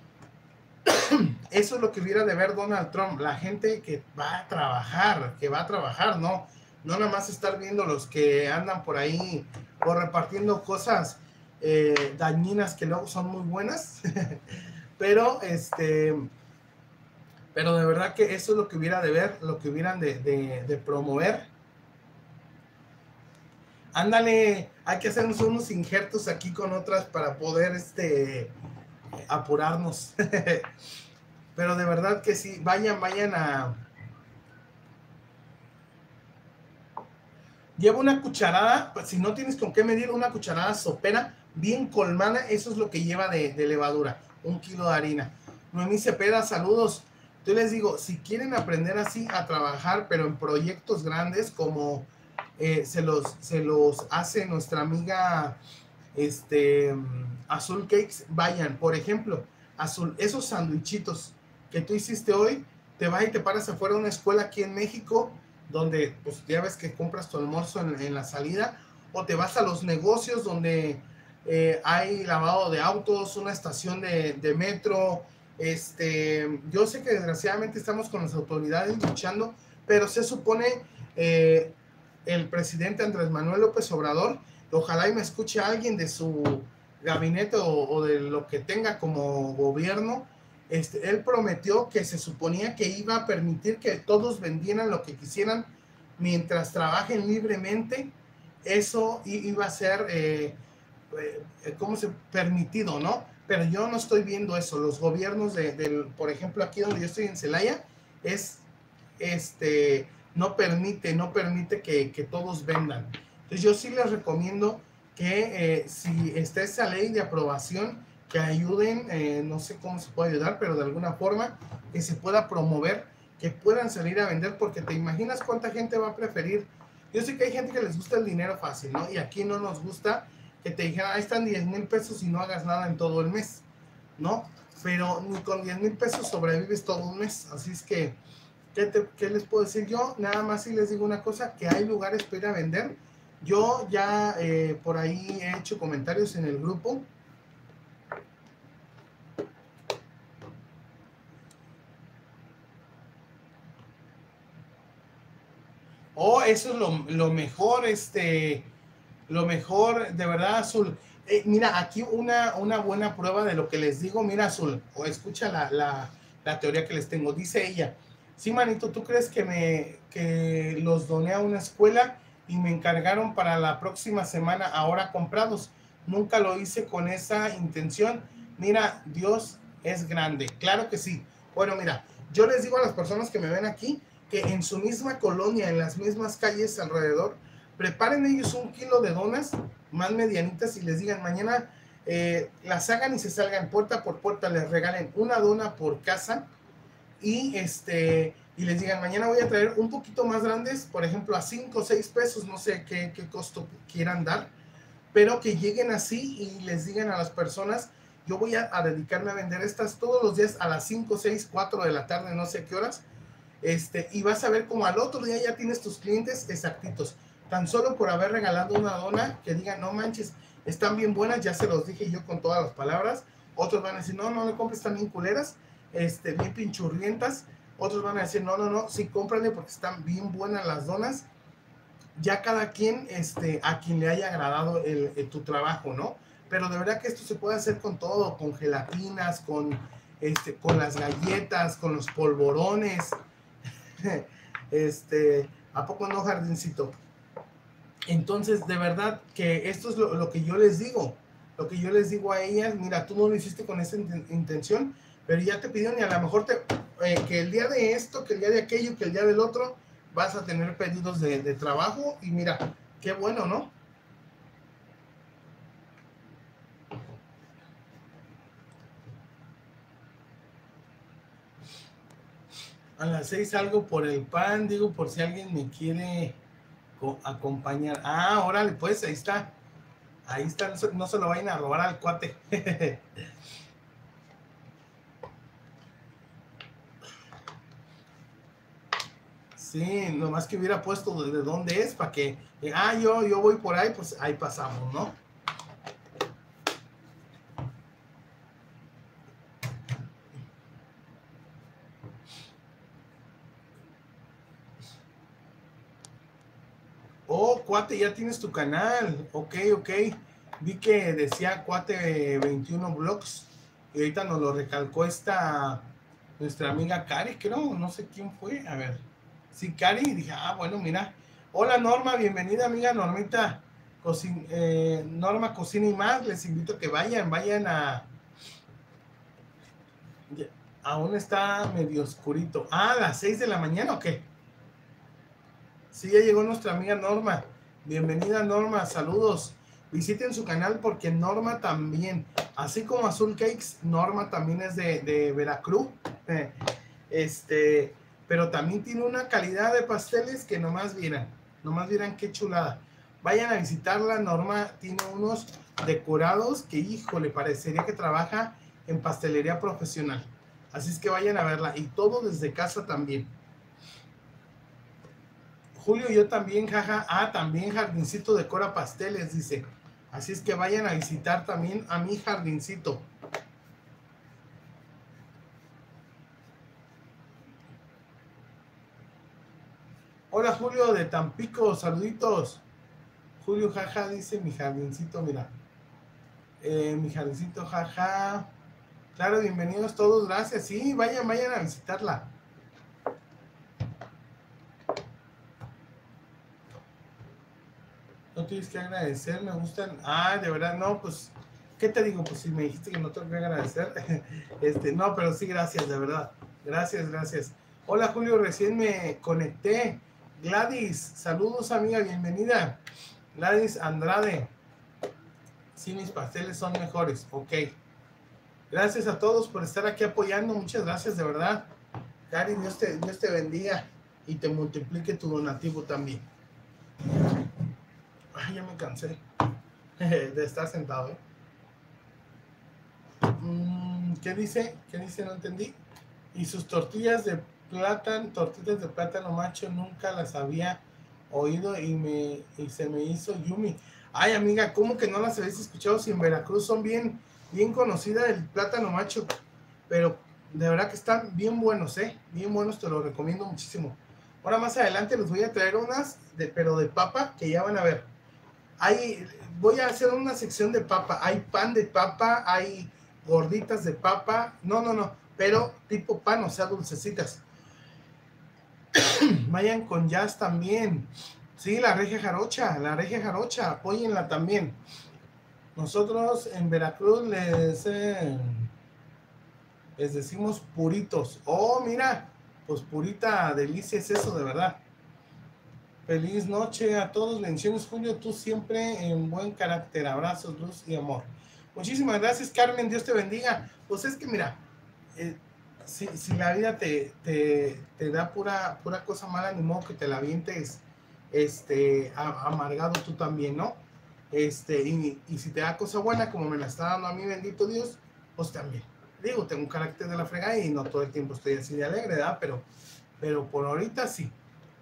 Eso es lo que hubiera de ver Donald Trump, la gente que va a trabajar, que va a trabajar, ¿no? No nada más estar viendo los que andan por ahí o repartiendo cosas eh, dañinas que luego son muy buenas. pero, este, pero de verdad que eso es lo que hubiera de ver, lo que hubieran de, de, de promover. Ándale, hay que hacernos unos injertos aquí con otras para poder este, apurarnos. Pero de verdad que sí, vayan, vayan a... Lleva una cucharada, pues si no tienes con qué medir, una cucharada sopera bien colmada, eso es lo que lleva de, de levadura, un kilo de harina. Noemí Cepeda, saludos. Yo les digo, si quieren aprender así a trabajar, pero en proyectos grandes como eh, se, los, se los hace nuestra amiga este, Azul Cakes, vayan, por ejemplo, Azul, esos sandwichitos, que tú hiciste hoy, te vas y te paras afuera de una escuela aquí en México, donde pues ya ves que compras tu almuerzo en, en la salida, o te vas a los negocios donde eh, hay lavado de autos, una estación de, de metro. Este, yo sé que desgraciadamente estamos con las autoridades luchando, pero se supone eh, el presidente Andrés Manuel López Obrador, ojalá y me escuche alguien de su gabinete o, o de lo que tenga como gobierno. Este, él prometió que se suponía que iba a permitir que todos vendieran lo que quisieran mientras trabajen libremente. Eso iba a ser, eh, eh, ¿cómo se? Permitido, ¿no? Pero yo no estoy viendo eso. Los gobiernos, de, de, por ejemplo, aquí donde yo estoy en Celaya, es, este, no permite, no permite que, que todos vendan. Entonces yo sí les recomiendo que eh, si está esa ley de aprobación, que ayuden, eh, no sé cómo se puede ayudar, pero de alguna forma que se pueda promover, que puedan salir a vender, porque te imaginas cuánta gente va a preferir. Yo sé que hay gente que les gusta el dinero fácil, ¿no? Y aquí no nos gusta que te dijeran, ahí están diez mil pesos y no hagas nada en todo el mes, ¿no? Pero ni con diez mil pesos sobrevives todo un mes. Así es que, ¿qué, te, ¿qué les puedo decir yo? Nada más si les digo una cosa, que hay lugares para ir a vender. Yo ya eh, por ahí he hecho comentarios en el grupo. Oh, eso es lo, lo mejor, este, lo mejor, de verdad, Azul. Eh, mira, aquí una, una buena prueba de lo que les digo. Mira, Azul, o escucha la, la, la teoría que les tengo. Dice ella, sí, manito, ¿tú crees que, me, que los doné a una escuela y me encargaron para la próxima semana ahora comprados? Nunca lo hice con esa intención. Mira, Dios es grande. Claro que sí. Bueno, mira, yo les digo a las personas que me ven aquí, que en su misma colonia, en las mismas calles alrededor, preparen ellos un kilo de donas más medianitas y les digan, mañana eh, las hagan y se salgan puerta por puerta, les regalen una dona por casa y, este, y les digan, mañana voy a traer un poquito más grandes, por ejemplo, a cinco o seis pesos, no sé qué, qué costo quieran dar, pero que lleguen así y les digan a las personas, yo voy a, a dedicarme a vender estas todos los días a las cinco, seis, cuatro de la tarde, no sé qué horas. Este, y vas a ver como al otro día ya tienes tus clientes exactitos, tan solo por haber regalado una dona, que digan, no manches, están bien buenas, ya se los dije yo con todas las palabras. Otros van a decir, no, no le compres, están bien culeras, este, bien pinchurrientas. Otros van a decir, no, no, no, sí, cómprale porque están bien buenas las donas. Ya cada quien, este, a quien le haya agradado el, el, tu trabajo, ¿no? Pero de verdad que esto se puede hacer con todo, con gelatinas, con, este, con las galletas, con los polvorones. Este, ¿a poco no, jardincito? Entonces, de verdad que esto es lo, lo que yo les digo, lo que yo les digo a ellas, mira, tú no lo hiciste con esa intención, pero ya te pidieron y a lo mejor te, eh, que el día de esto, que el día de aquello, que el día del otro, vas a tener pedidos de, de trabajo y mira, qué bueno, ¿no? A las seis salgo por el pan, digo, por si alguien me quiere acompañar. Ah, órale, pues, ahí está. Ahí está, no se, no se lo vayan a robar al cuate. Sí, nomás que hubiera puesto de dónde es, para que, eh, ah, yo, yo voy por ahí, pues ahí pasamos, ¿no? Oh, cuate, ya tienes tu canal. Ok, ok. Vi que decía cuate veintiuno blogs. Y ahorita nos lo recalcó esta, nuestra amiga Cari, creo. No sé quién fue. A ver. Sí, Cari. Y dije, ah, bueno, mira. Hola, Norma. Bienvenida, amiga Normita. Cocin eh, Norma Cocina y Más. Les invito a que vayan. Vayan a... Aún está medio oscurito. Ah, a las seis de la mañana, ¿o qué? Sí, ya llegó nuestra amiga Norma. Bienvenida, Norma, saludos. Visiten su canal porque Norma también, así como Azul Cakes, Norma también es de, de Veracruz. Este, pero también tiene una calidad de pasteles que nomás vieran, nomás vieran qué chulada. Vayan a visitarla. Norma tiene unos decorados que, híjole, parecería que trabaja en pastelería profesional. Así es que vayan a verla. Y todo desde casa también. Julio, yo también, jaja. Ah, también Jardincito decora pasteles, dice. Así es que vayan a visitar también a mi Jardincito. Hola Julio de Tampico, saluditos. Julio, jaja, dice mi Jardincito, mira. Eh, mi Jardincito, jaja. Claro, bienvenidos todos, gracias. Sí, vayan, vayan a visitarla. No tienes que agradecer, me gustan. Ah, de verdad, no, pues, ¿qué te digo? Pues si me dijiste que no tengo que agradecer. Este, no, pero sí, gracias, de verdad. Gracias, gracias. Hola Julio, recién me conecté. Gladys, saludos amiga, bienvenida. Gladys Andrade. Sí, mis pasteles son mejores, ok. Gracias a todos por estar aquí apoyando, muchas gracias, de verdad. Cari, Dios te, Dios te bendiga y te multiplique tu donativo también. Ay, ya me cansé de estar sentado, ¿eh? Mm, ¿Qué dice? ¿Qué dice? No entendí. Y sus tortillas de plátano, tortillas de plátano macho, nunca las había oído y, me, y se me hizo yumi. Ay, amiga, ¿cómo que no las habéis escuchado? Si en Veracruz son bien, bien conocidas el plátano macho, pero de verdad que están bien buenos, ¿eh? Bien buenos, te lo recomiendo muchísimo. Ahora más adelante les voy a traer unas, de, pero de papa, que ya van a ver. Hay, voy a hacer una sección de papa. Hay pan de papa, hay gorditas de papa. No, no, no, pero tipo pan, o sea, dulcecitas. Vayan con jazz también. Sí, la regia jarocha, la regia jarocha, apóyenla también. Nosotros en Veracruz les, eh, les decimos puritos. Oh, mira, pues purita delicia es eso, de verdad. Feliz noche a todos, bendiciones Julio, tú siempre en buen carácter, abrazos, luz y amor. Muchísimas gracias Carmen, Dios te bendiga. Pues es que mira, eh, si, si la vida te, te, te da pura, pura cosa mala, ni modo que te la avientes este, a, amargado tú también, ¿no? Este, y, y si te da cosa buena, como me la está dando a mí, bendito Dios, pues también. Digo, tengo un carácter de la fregada y no todo el tiempo estoy así de alegre, ¿verdad? Pero, pero por ahorita sí.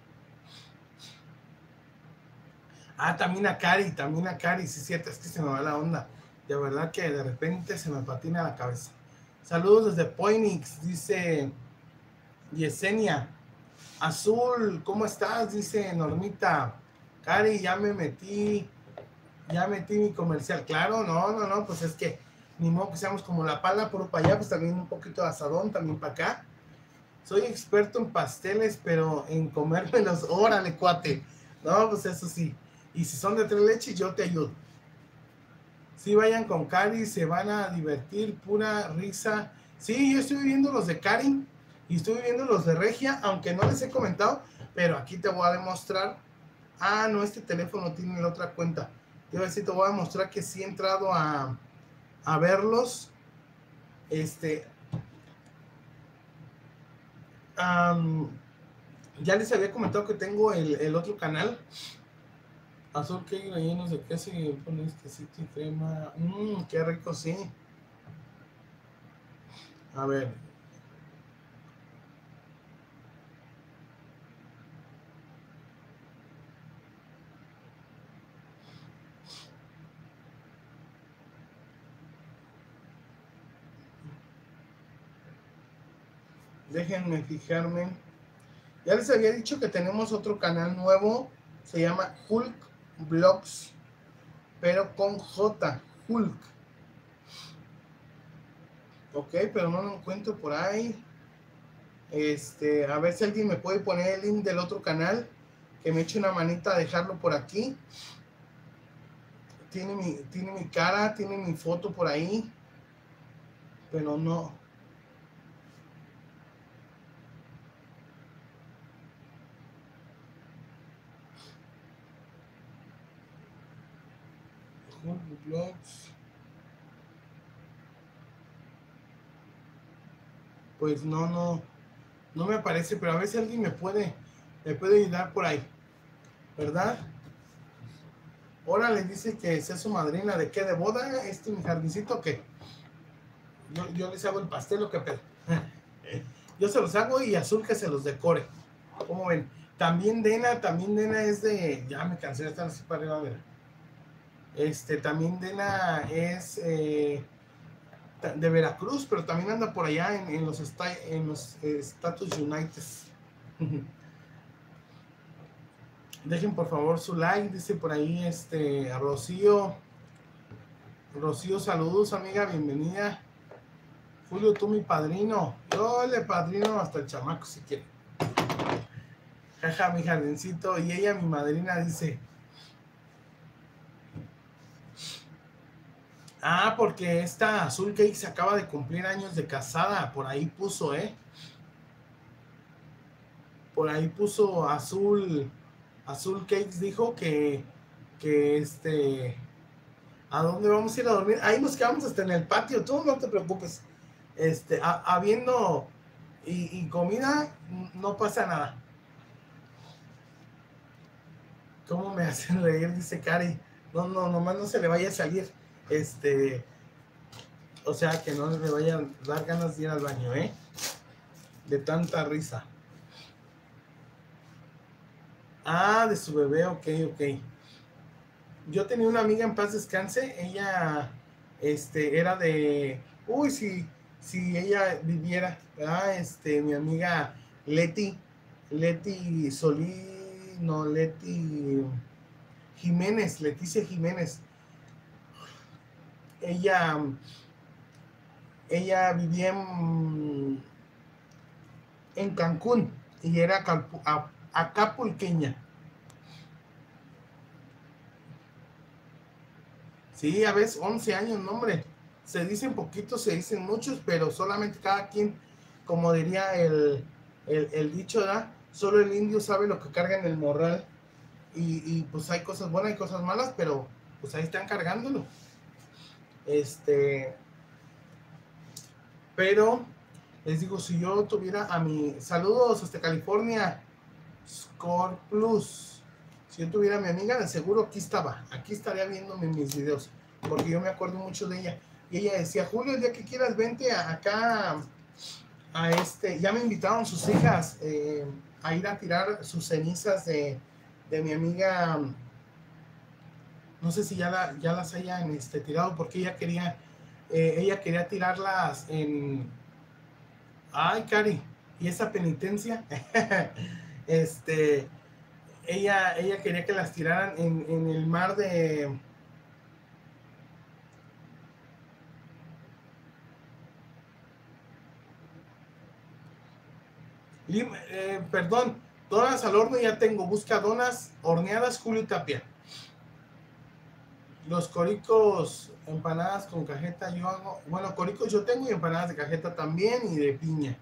Ah, también a Cari, también a Cari, sí es cierto, es que se me va la onda. De verdad que de repente se me patina la cabeza. Saludos desde Poinix, dice Yesenia. Azul, ¿cómo estás? Dice Normita. Cari, ya me metí, ya metí mi comercial. Claro, no, no, no, pues es que ni modo que seamos como la pala, por para allá, pues también un poquito de asadón, también para acá. Soy experto en pasteles, pero en comérmelos, órale, cuate. No, pues eso sí. Y si son de tres leches, yo te ayudo. Sí, vayan con Cari, se van a divertir, pura risa. Sí, yo estoy viendo los de Cari y estoy viendo los de Regia, aunque no les he comentado, pero aquí te voy a demostrar. Ah, no, este teléfono tiene la otra cuenta. Yo así te voy a demostrar que sí he entrado a, a verlos. Este. Um, ya les había comentado que tengo el, el otro canal. Azul que rellenos de queso y pones quesito y crema. Mmm, qué rico, sí. A ver. Déjenme fijarme. Ya les había dicho que tenemos otro canal nuevo. Se llama Hulk Vlogs, pero con J, Hulk. Ok, pero no lo encuentro por ahí. Este, a ver si alguien me puede poner el link del otro canal. Que me eche una manita a dejarlo por aquí. Tiene mi, tiene mi cara, tiene mi foto por ahí. Pero no. Hulk Vlogs. Pues no, no, no me aparece, pero a ver si alguien me puede, me puede ayudar por ahí, ¿verdad? Ahora le dice que sea su madrina, ¿de qué? ¿De boda? ¿Este mi jardincito o qué? Yo, yo les hago el pastel o qué pedo. yo se los hago y Azul que se los decore. ¿Cómo ven? También Dena, también Dena es de, ya me cansé de estar así para arriba, a ver. Este, también Dena es eh, de Veracruz, pero también anda por allá en, en los, en los eh, Status United. Dejen por favor su like, dice por ahí este Rocío. Rocío, saludos amiga, bienvenida. Julio, tú mi padrino. Yo le padrino hasta el chamaco si quiere. Jaja, mi jardincito. Y ella, mi madrina, dice. Ah, porque esta Azul Cake se acaba de cumplir años de casada. Por ahí puso, ¿eh? Por ahí puso Azul. Azul Cakes dijo que, que este, ¿a dónde vamos a ir a dormir? Ahí nos quedamos hasta en el patio, tú no te preocupes. Este, a, habiendo y, y comida, no pasa nada. ¿Cómo me hacen reír? Dice Cari. No, no, nomás no se le vaya a salir. Este, o sea, que no le vaya a dar ganas de ir al baño, ¿eh? De tanta risa. Ah, de su bebé, ok, ok. Yo tenía una amiga en paz descanse, ella este, era de, uy, si, si ella viviera, ¿verdad? Este, mi amiga Leti, Leti Solí, no, Leti Jiménez, Leticia Jiménez. Ella, ella vivía en, en Cancún y era acapulqueña. Sí, a veces once años, no, hombre. Se dicen poquitos, se dicen muchos, pero solamente cada quien, como diría el, el, el dicho, ¿verdad? Solo el indio sabe lo que carga en el morral. Y, y pues hay cosas buenas y cosas malas, pero pues ahí están cargándolo. Este. Pero les digo, si yo tuviera a mi. Saludos hasta California, Score Plus. Si yo tuviera a mi amiga, de seguro aquí estaba, aquí estaría viéndome mis videos, porque yo me acuerdo mucho de ella. Y ella decía, Julio, el día que quieras, vente a, acá, a este, ya me invitaron sus hijas eh, a ir a tirar sus cenizas de, de mi amiga, no sé si ya, la, ya las hayan este, tirado, porque ella quería, eh, ella quería tirarlas en, ay, Cari, y esa penitencia, este... Ella, ella quería que las tiraran en, en el mar de... Eh, perdón, donas al horno ya tengo. Busca donas horneadas, Julio Tapia. Los coricos, empanadas con cajeta, yo hago... Bueno, coricos yo tengo y empanadas de cajeta también y de piña.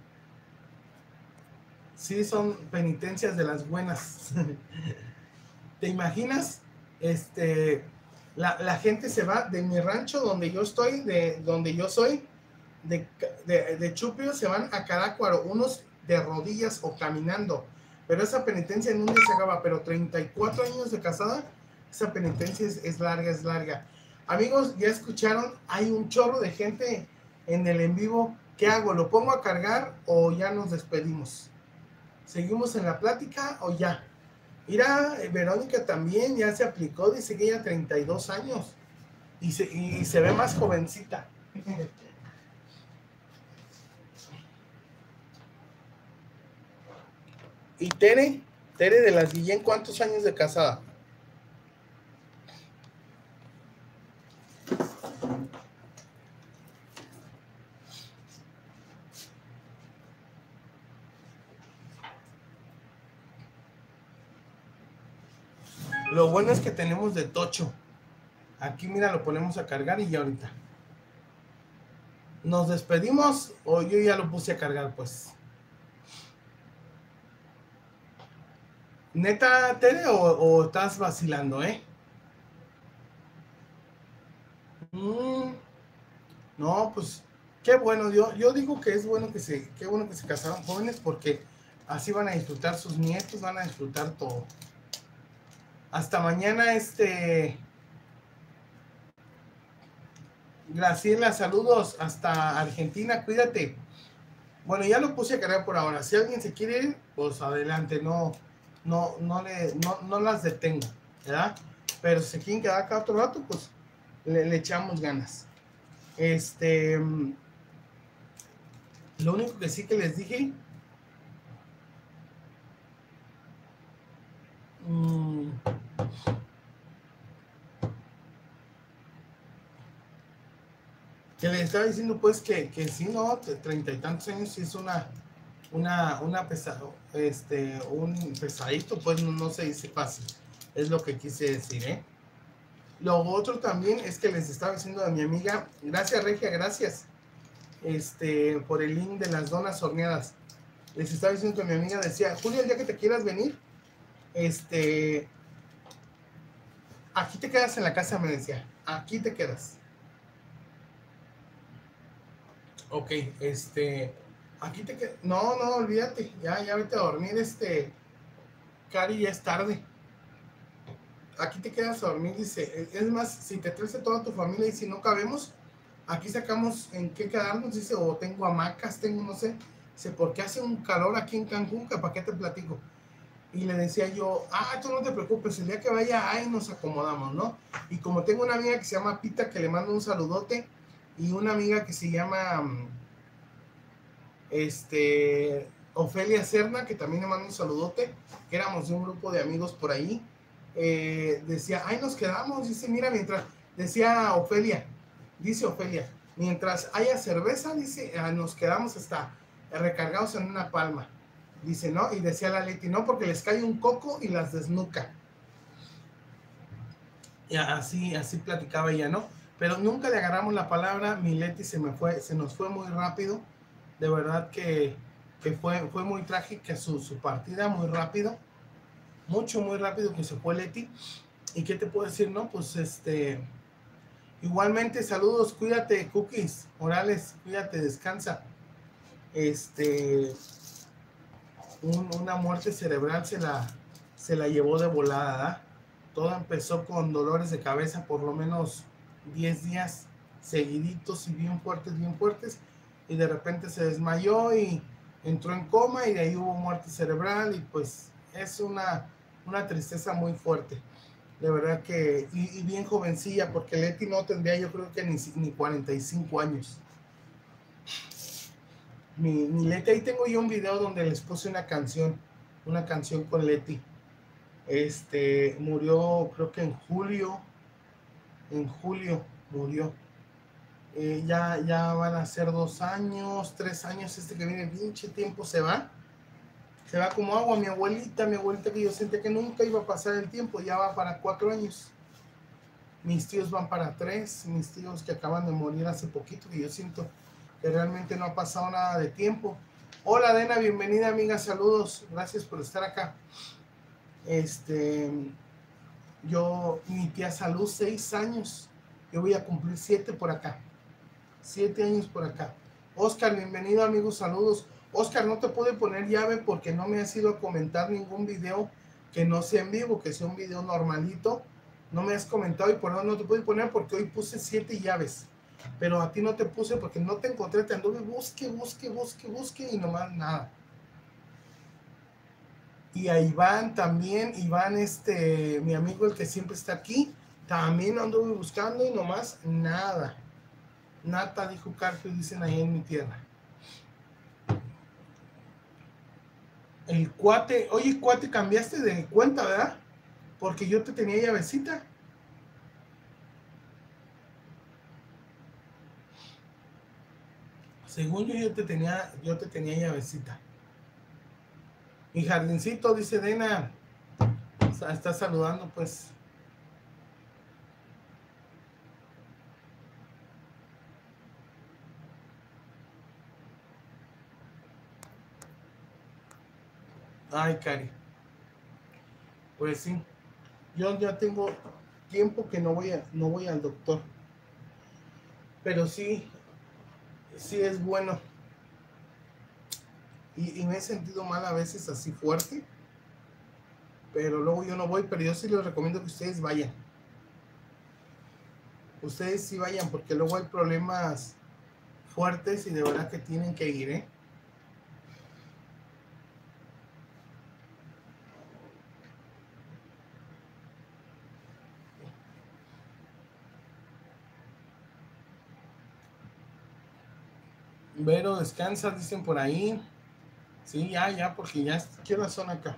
Sí, son penitencias de las buenas. ¿Te imaginas? Este, la, la gente se va de mi rancho donde yo estoy, de donde yo soy, de, de, de Chupio, se van a Carácuaro, unos de rodillas o caminando. Pero esa penitencia en un día se acaba, pero treinta y cuatro años de casada, esa penitencia es, es larga, es larga. Amigos, ya escucharon, hay un chorro de gente en el en vivo. ¿Qué hago? ¿Lo pongo a cargar o ya nos despedimos? ¿Seguimos en la plática o ya? Mira, Verónica también ya se aplicó, dice que ella treinta y dos años y se, y se ve más jovencita. ¿Y Tere? Tere de las Guillén, ¿cuántos años de casada? Lo bueno es que tenemos de tocho. Aquí, mira, lo ponemos a cargar y ya ahorita. ¿Nos despedimos o yo ya lo puse a cargar, pues? ¿Neta, Tere, o, o estás vacilando, eh? Mm, no, pues, qué bueno. Yo, yo digo que es bueno que se, qué bueno que se casaron jóvenes porque así van a disfrutar sus nietos, van a disfrutar todo. Hasta mañana, este... Graciela, saludos hasta Argentina, cuídate. Bueno, ya lo puse a cargar por ahora. Si alguien se quiere ir, pues adelante, no, no, no, le, no, no las detengo, ¿verdad? Pero si se quieren quedar acá otro rato, pues le, le echamos ganas. Este, lo único que sí que les dije, mmm, que les estaba diciendo pues que, que sí, no, treinta y tantos años sí es una, una, una pesado, este, un pesadito, pues no, no se dice fácil, es lo que quise decir, ¿eh? Lo otro también es que les estaba diciendo a mi amiga, gracias Regia, gracias, este, por el link de las donas horneadas. Les estaba diciendo que mi amiga decía, Julia, el día que te quieras venir, este, aquí te quedas en la casa, me decía, aquí te quedas. Ok, este, aquí te quedas, no, no, olvídate, ya, ya vete a dormir, este, Cari, ya es tarde. Aquí te quedas a dormir, dice, es más, si te traes a toda tu familia y si no cabemos, aquí sacamos en qué quedarnos, dice, o tengo hamacas, tengo, no sé, dice, porque hace un calor aquí en Cancún, que para qué te platico. Y le decía yo, ah, tú no te preocupes, el día que vaya, ahí nos acomodamos, ¿no? Y como tengo una amiga que se llama Pita, que le mando un saludote, y una amiga que se llama, este, Ofelia Serna, que también le mando un saludote, que éramos de un grupo de amigos por ahí, eh, decía, ay, nos quedamos, dice, mira, mientras, decía Ofelia, dice Ofelia, mientras haya cerveza, dice, ah, nos quedamos hasta recargados en una palma, dice, ¿no? Y decía la Leti, no, porque les cae un coco y las desnuca. Y así, así platicaba ella, ¿no? Pero nunca le agarramos la palabra, mi Leti se me fue, se nos fue muy rápido, de verdad que, que fue, fue muy trágica su, su partida, muy rápido, mucho, muy rápido que se fue Leti. ¿Y qué te puedo decir, no? Pues este, igualmente saludos, cuídate, Cookies Morales, cuídate, descansa. Este, un, una muerte cerebral se la, se la llevó de volada, ¿verdad? Todo empezó con dolores de cabeza por lo menos diez días seguiditos y bien fuertes, bien fuertes, y de repente se desmayó y entró en coma y de ahí hubo muerte cerebral y pues es una, una tristeza muy fuerte. De verdad que, y, y bien jovencilla, porque Leti no tendría yo creo que ni, ni cuarenta y cinco años. Mi, mi Leti, ahí tengo yo un video donde les puse una canción, una canción con Leti. Este, murió creo que en julio, en julio murió. Eh, ya, ya van a ser dos años, tres años, este que viene, pinche tiempo se va. Se va como agua. Mi abuelita, mi abuelita que yo sentía que nunca iba a pasar el tiempo, ya va para cuatro años. Mis tíos van para tres, mis tíos que acaban de morir hace poquito, que yo siento que realmente no ha pasado nada de tiempo. Hola Dena, bienvenida amiga, saludos, gracias por estar acá. Este, yo, mi tía Salud, seis años, yo voy a cumplir siete por acá, siete años por acá. Oscar, bienvenido amigos, saludos. Oscar, no te pude poner llave porque no me has ido a comentar ningún video que no sea en vivo, que sea un video normalito. No me has comentado y por eso no te pude poner porque hoy puse siete llaves. Pero a ti no te puse porque no te encontré, te anduve busque, busque, busque, busque y nomás nada. Y a Iván también, Iván, este, mi amigo el que siempre está aquí, también anduve buscando y nomás nada. Nata, dijo Carpio, dicen ahí en mi tierra. El cuate, oye cuate, cambiaste de cuenta, ¿verdad? Porque yo te tenía llavecita. Según yo, yo te tenía, yo te tenía llavecita. Mi jardincito, dice Dena. Está saludando, pues. Ay, Cari. Pues sí. Yo ya tengo tiempo que no voy a, no voy al doctor. Pero sí, sí es bueno. Y, y me he sentido mal a veces así fuerte. Pero luego yo no voy, pero yo sí les recomiendo que ustedes vayan. Ustedes sí vayan porque luego hay problemas fuertes y de verdad que tienen que ir, ¿eh? Vero, descansa, dicen por ahí. Sí, ya, ya, porque ya, ¿qué horas son acá?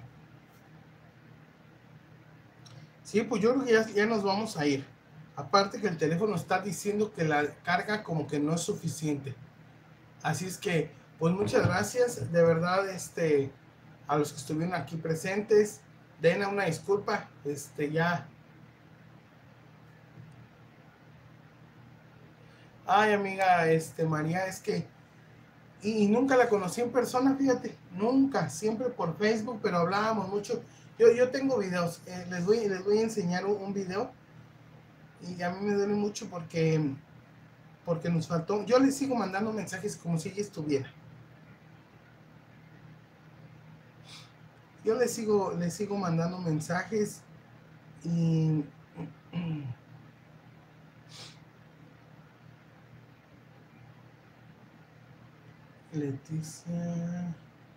Sí, pues yo creo que ya, ya nos vamos a ir. Aparte que el teléfono está diciendo que la carga como que no es suficiente. Así es que, pues muchas gracias, de verdad, este, a los que estuvieron aquí presentes. Den una disculpa, este, ya. Ay, amiga, este, María, es que, y, y nunca la conocí en persona, fíjate, nunca, siempre por Facebook, pero hablábamos mucho. Yo, yo tengo videos, eh, les, voy, les voy a enseñar un, un video y a mí me duele mucho porque, porque nos faltó, yo les sigo mandando mensajes como si ella estuviera. Yo les sigo, les sigo mandando mensajes y Leticia.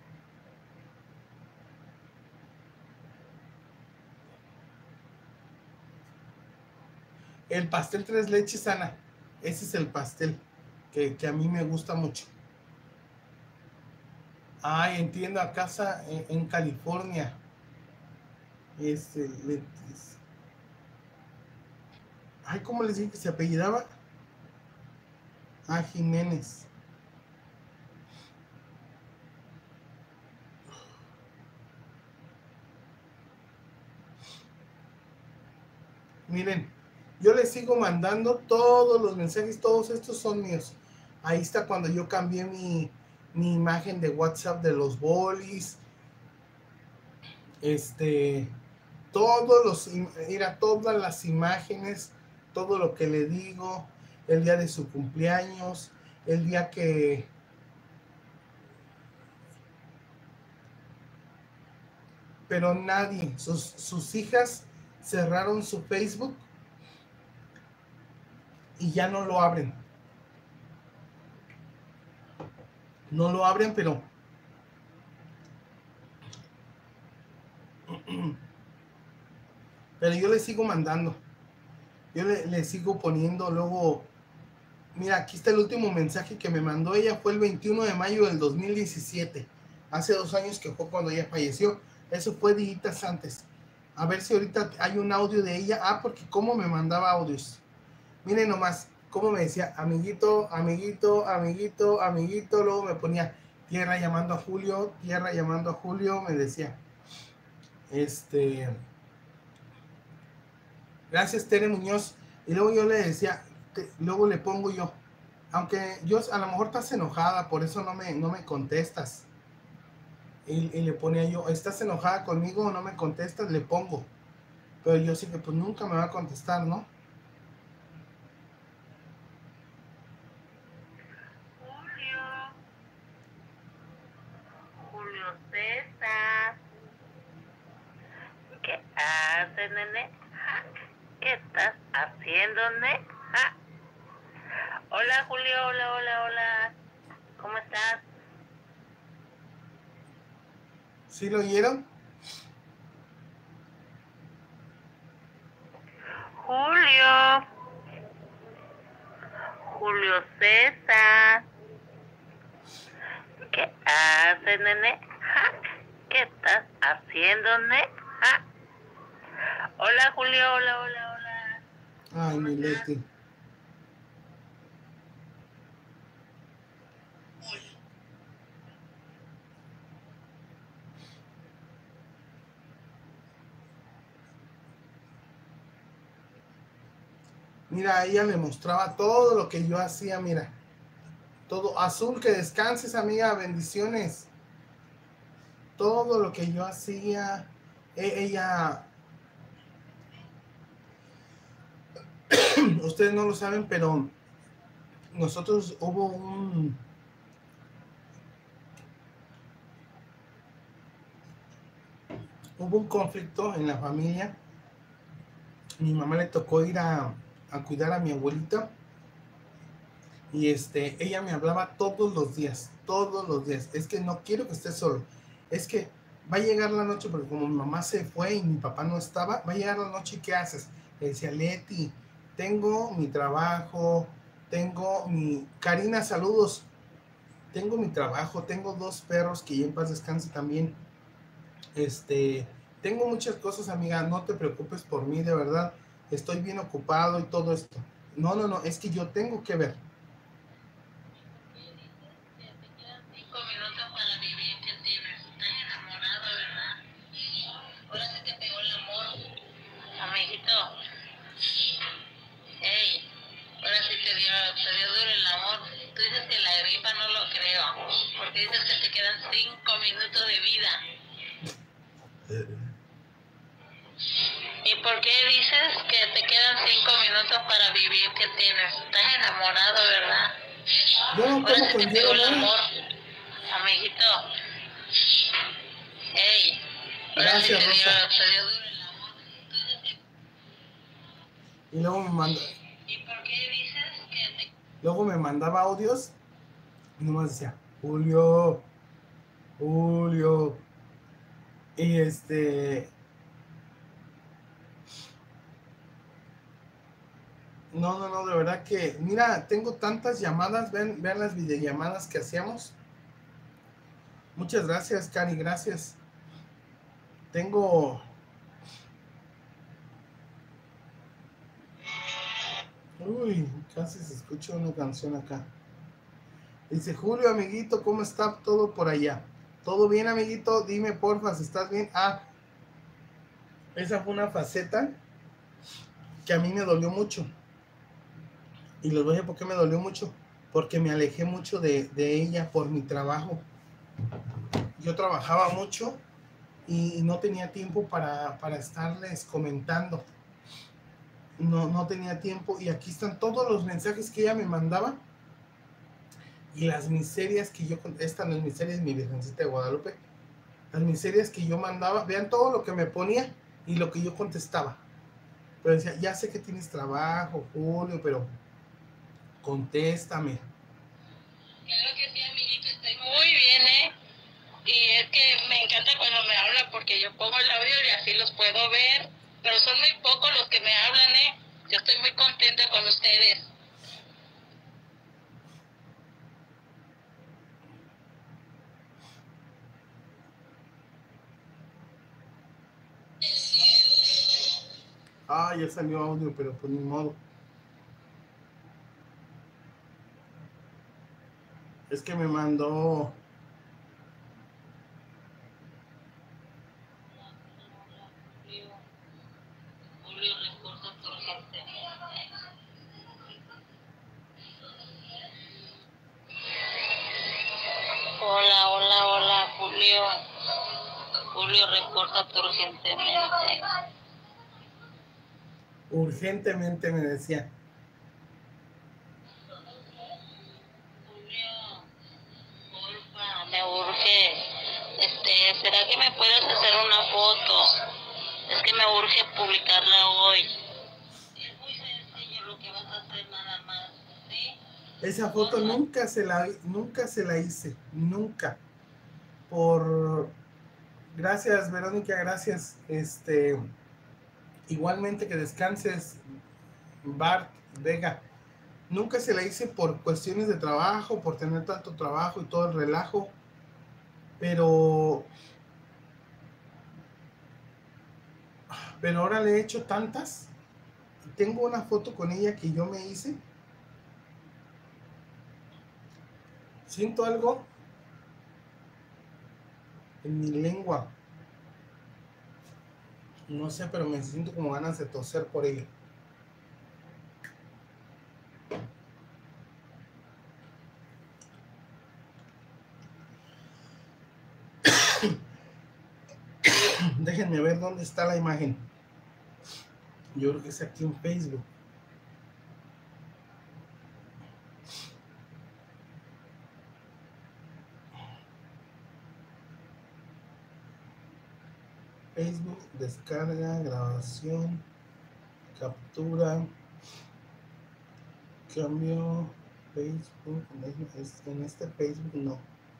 El pastel tres leches, Ana. Ese es el pastel que, que a mí me gusta mucho. Ay, entiendo, a casa en, en California. Este, Leticia. Ay, ¿cómo les dije que se apellidaba? Ah, Jiménez. Miren, yo les sigo mandando todos los mensajes, todos estos son míos. Ahí está cuando yo cambié mi, mi imagen de WhatsApp de los bolis. Este, todos los, mira, todas las imágenes, todo lo que le digo, el día de su cumpleaños, el día que... Pero nadie, sus, sus hijas cerraron su Facebook y ya no lo abren. No lo abren, pero... Pero yo le sigo mandando. Yo le, le sigo poniendo luego... Mira, aquí está el último mensaje que me mandó ella. Fue el veintiuno de mayo del dos mil diecisiete. Hace dos años que fue cuando ella falleció. Eso fue días antes. A ver si ahorita hay un audio de ella. Ah, porque cómo me mandaba audios. Miren nomás, cómo me decía, amiguito, amiguito, amiguito, amiguito. Luego me ponía tierra llamando a Julio, tierra llamando a Julio. Me decía, este... Gracias, Tere Muñoz. Y luego yo le decía, te, luego le pongo yo, aunque yo a lo mejor estás enojada, por eso no me, no me contestas. Y, y le ponía yo, ¿estás enojada conmigo o no me contestas? Le pongo. Pero yo sé que pues nunca me va a contestar, ¿no? Julio. Julio César. ¿Qué haces, nene? ¿Qué estás haciendo, nene? Hola, Julio, hola, hola, hola. ¿Cómo estás? ¿Sí lo oyeron? Julio. Julio César. ¿Qué haces, nene? ¿Qué estás haciendo, nene? Hola, Julio, hola, hola, hola. Ay, mi Leti. Mira, ella me mostraba todo lo que yo hacía, mira. Todo azul, que descanses, amiga, bendiciones. Todo lo que yo hacía, e ella... Ustedes no lo saben, pero nosotros hubo un... Hubo un conflicto en la familia. Mi mamá le tocó ir a, a cuidar a mi abuelita. Y este, ella me hablaba todos los días, todos los días. Es que no quiero que estés solo. Es que va a llegar la noche, porque como mi mamá se fue y mi papá no estaba, va a llegar la noche y ¿qué haces? Le decía, Leti, tengo mi trabajo, tengo mi... Karina, saludos. tengo mi trabajo, tengo dos perros que ya en paz descanse también. Este, tengo muchas cosas, amiga, no te preocupes por mí, de verdad. Estoy bien ocupado y todo esto. No, no, no, es que yo tengo que ver. Cinco minutos para vivir que tienes. Estás enamorado, ¿verdad? Ahora sí te pegó el amor. Amiguito. Ey, ahora sí te dio, te dio duro el amor. Tú dices que la gripa no lo creo. Porque dices que te quedan cinco minutos de vida. ¿Y por qué dices que te quedan cinco minutos para vivir que tienes? Estás enamorado, ¿verdad? Yo no Ahora tomo sí con te hielo, pegó el ¿no? amor. Amiguito. Ey, ahora sí Gracias, te dio, Rosa. te dio duro el amor. Tú dices que... Y luego me manda, ¿Y por qué dices que te... luego me mandaba audios y nomás decía, Julio, Julio. Y este, no, no, no, de verdad que, mira, tengo tantas llamadas, ven, vean las videollamadas que hacíamos. Muchas gracias, Cari, gracias. Tengo, uy, casi se escucha una canción acá. Dice, Julio, amiguito, ¿cómo está todo por allá? ¿Todo bien, amiguito? Dime, porfa, si estás bien. Ah, esa fue una faceta que a mí me dolió mucho. Y les voy a decir por qué me dolió mucho. Porque me alejé mucho de, de ella por mi trabajo. Yo trabajaba mucho y no tenía tiempo para, para estarles comentando. No, no tenía tiempo. Y aquí están todos los mensajes que ella me mandaba. Y las miserias que yo... Esta no es miseria, es mi Virgencita de Guadalupe. Las miserias que yo mandaba. Vean todo lo que me ponía y lo que yo contestaba. Pero decía, ya sé que tienes trabajo, Julio, pero contéstame. Claro que sí, amiguito, estoy muy bien, ¿eh? Y es que me encanta cuando me habla porque yo pongo el audio y así los puedo ver, pero son muy pocos los que me hablan, ¿eh? Yo estoy muy contenta con ustedes. Ah, ya salió audio, pero pues ni modo. Es que me mandó... Julio, recursos urgentes. Hola, hola, hola, Julio. Julio, repórtate urgentemente. Urgentemente me decía. Julio, porfa, me urge. Este, ¿será que me puedes hacer una foto? Es que me urge publicarla hoy. Es muy sencillo lo que vas a hacer nada más, ¿sí? Esa foto nunca se la, nunca se la hice. Nunca. Por... Gracias, Verónica, gracias. Este... Igualmente que descanses, Bart Vega. Nunca se la hice por cuestiones de trabajo, por tener tanto trabajo y todo el relajo. Pero... Pero ahora le he hecho tantas. Tengo una foto con ella que yo me hice. Siento algo en mi lengua. No sé, pero me siento como ganas de toser por ella. Déjenme ver dónde está la imagen. Yo creo que es aquí en Facebook. Facebook, descarga, grabación, captura, cambio, Facebook, en este Facebook no.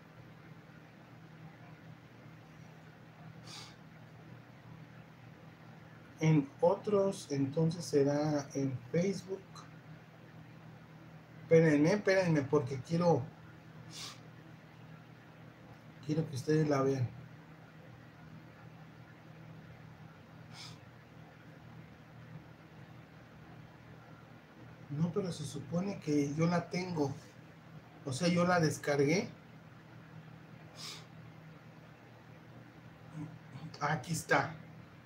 En otros, entonces será en Facebook. Espérenme, espérenme, porque quiero, Quiero que ustedes la vean. No, pero se supone que yo la tengo. O sea, yo la descargué. Aquí está.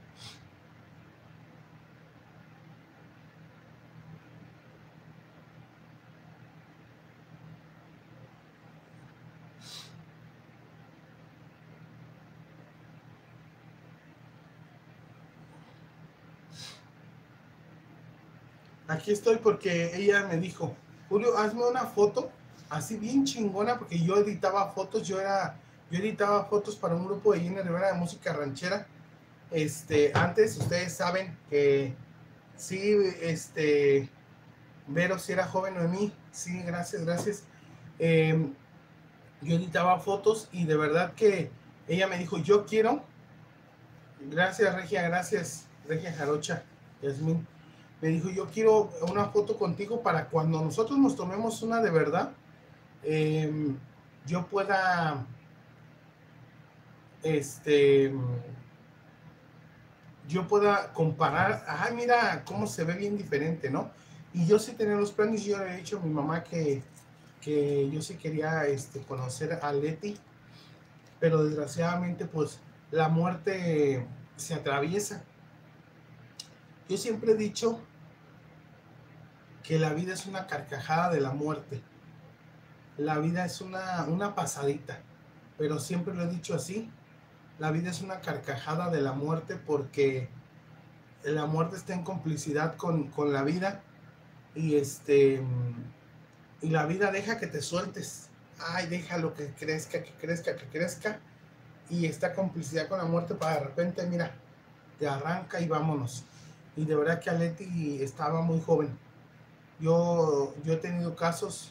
Aquí estoy porque ella me dijo, Julio, hazme una foto así bien chingona, porque yo editaba fotos, yo era, yo editaba fotos para un grupo de Jenny Rivera de música ranchera. Este, antes ustedes saben que sí, este, Vero, si era joven Noemí, sí, gracias, gracias. Eh, yo editaba fotos y de verdad que ella me dijo, yo quiero, gracias Regia, gracias Regia Jarocha, Yasmín. Me dijo, yo quiero una foto contigo para cuando nosotros nos tomemos una de verdad, eh, yo pueda, este, yo pueda comparar, ay, mira cómo se ve bien diferente, ¿no? Y yo sí tenía los planes, yo le he dicho a mi mamá que, que yo sí quería este, conocer a Leti, pero desgraciadamente pues la muerte se atraviesa. Yo siempre he dicho que la vida es una carcajada de la muerte. La vida es una, una pasadita, pero siempre lo he dicho así. La vida es una carcajada de la muerte porque la muerte está en complicidad con, con la vida y, este, y la vida deja que te sueltes. Ay, déjalo que crezca, que crezca, que crezca. Y esta complicidad con la muerte para de repente, mira, te arranca y vámonos. Y de verdad que Aleti estaba muy joven. Yo, yo he tenido casos,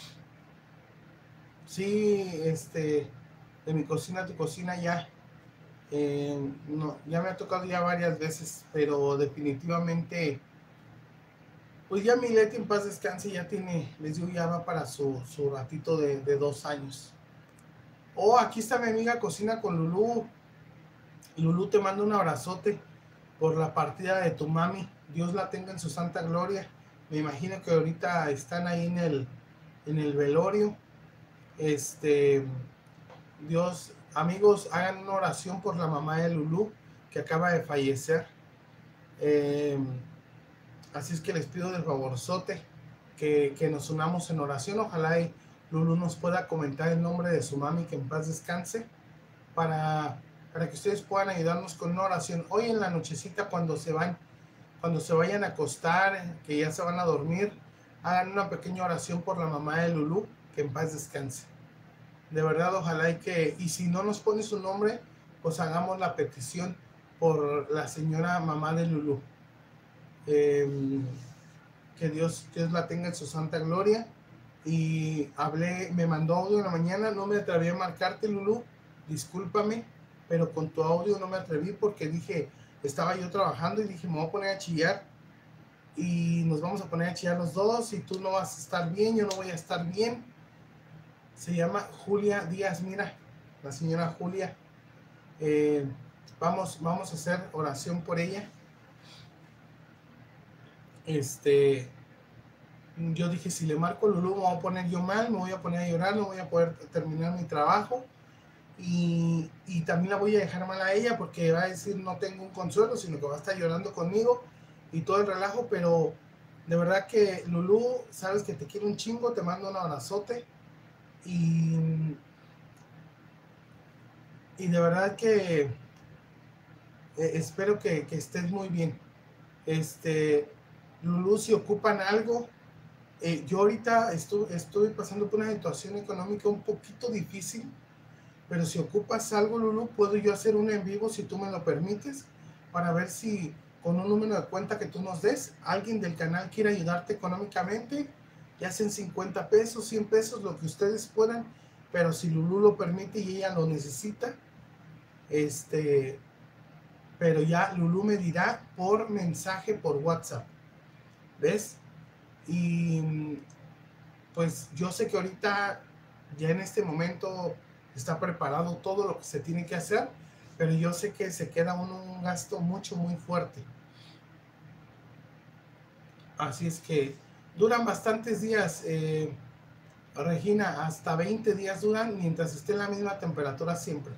sí, este, de mi cocina a tu cocina ya, eh, no, ya me ha tocado ya varias veces, pero definitivamente, pues ya mi Leti en paz descanse, ya tiene, les digo, ya va para su, su ratito de, de dos años. Oh, aquí está mi amiga Cocina con Lulú. Lulú, te mando un abrazote por la partida de tu mami. Dios la tenga en su santa gloria. Me imagino que ahorita están ahí en el, en el velorio. Este, Dios, amigos, hagan una oración por la mamá de Lulú, que acaba de fallecer. Eh, así es que les pido del favorzote que, que nos unamos en oración. Ojalá y Lulú nos pueda comentar el nombre de su mami, que en paz descanse, para, para que ustedes puedan ayudarnos con una oración. Hoy en la nochecita, cuando se van, cuando se vayan a acostar, que ya se van a dormir, hagan una pequeña oración por la mamá de Lulú, que en paz descanse. De verdad, ojalá y que, y si no nos pone su nombre, pues hagamos la petición por la señora mamá de Lulú. Eh, que Dios, Dios la tenga en su santa gloria. Y hablé, me mandó audio en la mañana, no me atreví a marcarte, Lulú, discúlpame, pero con tu audio no me atreví porque dije, estaba yo trabajando y dije, me voy a poner a chillar y nos vamos a poner a chillar los dos y tú no vas a estar bien, yo no voy a estar bien. Se llama Julia Díaz, mira, la señora Julia. Eh, vamos, vamos a hacer oración por ella. Este, yo dije, si le marco a Lulú me voy a poner yo mal, me voy a poner a llorar, no voy a poder terminar mi trabajo. Y, y también la voy a dejar mal a ella porque va a decir no tengo un consuelo, sino que va a estar llorando conmigo y todo el relajo. Pero de verdad que Lulú, sabes que te quiero un chingo, te mando un abrazote y, y de verdad que eh, espero que, que estés muy bien. Este, Lulú, si ocupan algo, eh, yo ahorita estoy, estoy pasando por una situación económica un poquito difícil. Pero si ocupas algo, Lulú, puedo yo hacer un en vivo si tú me lo permites, para ver si con un número de cuenta que tú nos des, alguien del canal quiere ayudarte económicamente, ya sean cincuenta pesos, cien pesos, lo que ustedes puedan, pero si Lulú lo permite y ella lo necesita, este, pero ya Lulú me dirá por mensaje, por WhatsApp, ¿ves? Y pues yo sé que ahorita, ya en este momento, está preparado todo lo que se tiene que hacer, pero yo sé que se queda un, un gasto mucho, muy fuerte. Así es que duran bastantes días, eh, Regina, hasta veinte días duran mientras esté en la misma temperatura siempre.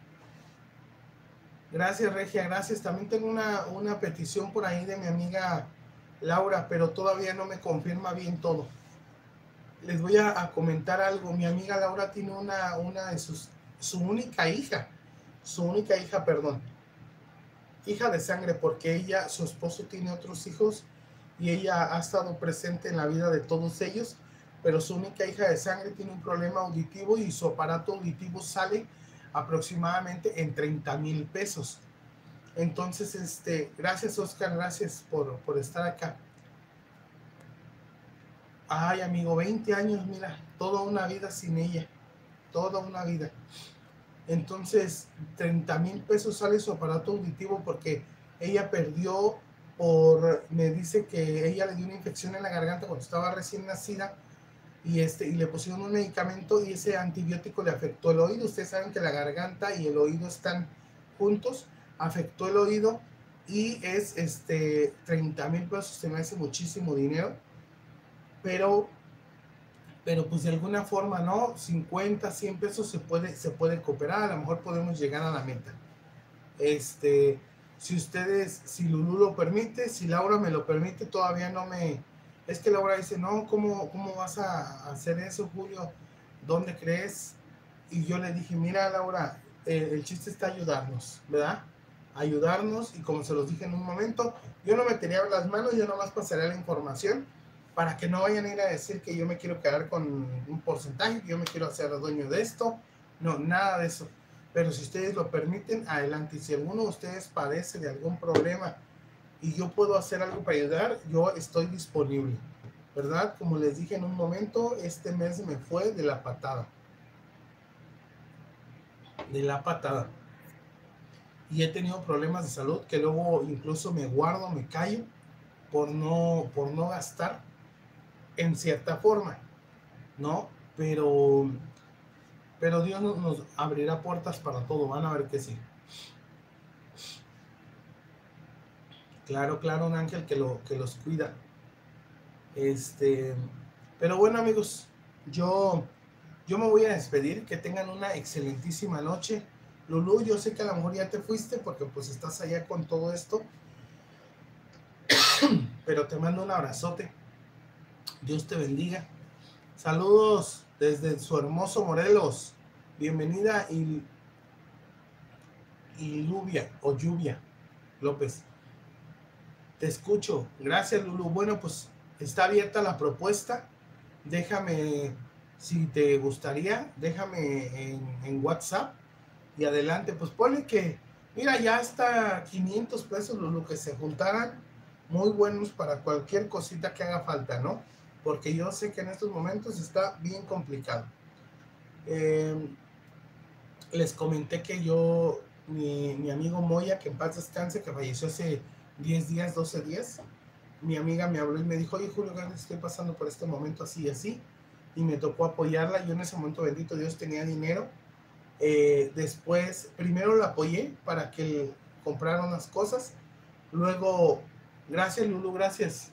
Gracias, Regia, gracias. También tengo una, una petición por ahí de mi amiga Laura, pero todavía no me confirma bien todo. Les voy a, a comentar algo. Mi amiga Laura tiene una, una de sus, su única hija, su única hija, perdón, hija de sangre, porque ella, su esposo tiene otros hijos y ella ha estado presente en la vida de todos ellos, pero su única hija de sangre tiene un problema auditivo y su aparato auditivo sale aproximadamente en treinta mil pesos. Entonces, este, gracias Oscar, gracias por, por estar acá. Ay, amigo, veinte años, mira, toda una vida sin ella, toda una vida. Entonces, treinta mil pesos sale su aparato auditivo porque ella perdió por, me dice que ella le dio una infección en la garganta cuando estaba recién nacida y, este, y le pusieron un medicamento y ese antibiótico le afectó el oído. Ustedes saben que la garganta y el oído están juntos, afectó el oído y es este, treinta mil pesos, se me hace muchísimo dinero, pero, pero pues de alguna forma, ¿no? cincuenta, cien pesos se puede, se puede cooperar, a lo mejor podemos llegar a la meta. Este, si ustedes, si Lulú lo permite, si Laura me lo permite, todavía no me... Es que Laura dice, no, ¿cómo, cómo vas a hacer eso, Julio? ¿Dónde crees? Y yo le dije, mira, Laura, eh, el chiste está ayudarnos, ¿verdad? Ayudarnos, y como se los dije en un momento, yo no metería las manos, yo nomás pasaría la información para que no vayan a ir a decir que yo me quiero quedar con un porcentaje, que yo me quiero hacer dueño de esto. No, nada de eso. Pero si ustedes lo permiten, adelante. Y si alguno de ustedes padece de algún problema y yo puedo hacer algo para ayudar, yo estoy disponible, ¿verdad? Como les dije en un momento, este mes me fue de la patada. De la patada. Y he tenido problemas de salud que luego incluso me guardo, me callo por no, por no gastar en cierta forma, ¿no? Pero, pero Dios nos, nos abrirá puertas para todo, van a ver que sí. Claro, claro, un ángel que, lo, que los cuida. Este, pero bueno, amigos, yo, yo me voy a despedir, que tengan una excelentísima noche. Lulú, yo sé que a lo mejor ya te fuiste porque pues estás allá con todo esto, pero te mando un abrazote. Dios te bendiga. Saludos desde su hermoso Morelos. Bienvenida y, y Lluvia o Lluvia López. Te escucho. Gracias, Lulú. Bueno, pues está abierta la propuesta. Déjame, si te gustaría, déjame en, en WhatsApp y adelante. Pues ponle que, mira, ya hasta quinientos pesos, Lulú, que se juntaran, muy buenos para cualquier cosita que haga falta, ¿no? Porque yo sé que en estos momentos está bien complicado. Eh, les comenté que yo, mi, mi amigo Moya, que en paz descanse, que falleció hace diez días, doce días, mi amiga me habló y me dijo, oye, Julio, estoy pasando por este momento así y así, y me tocó apoyarla. Yo en ese momento, bendito Dios, tenía dinero. Eh, después, primero la apoyé para que comprara unas cosas. Luego, gracias, Lulú, gracias.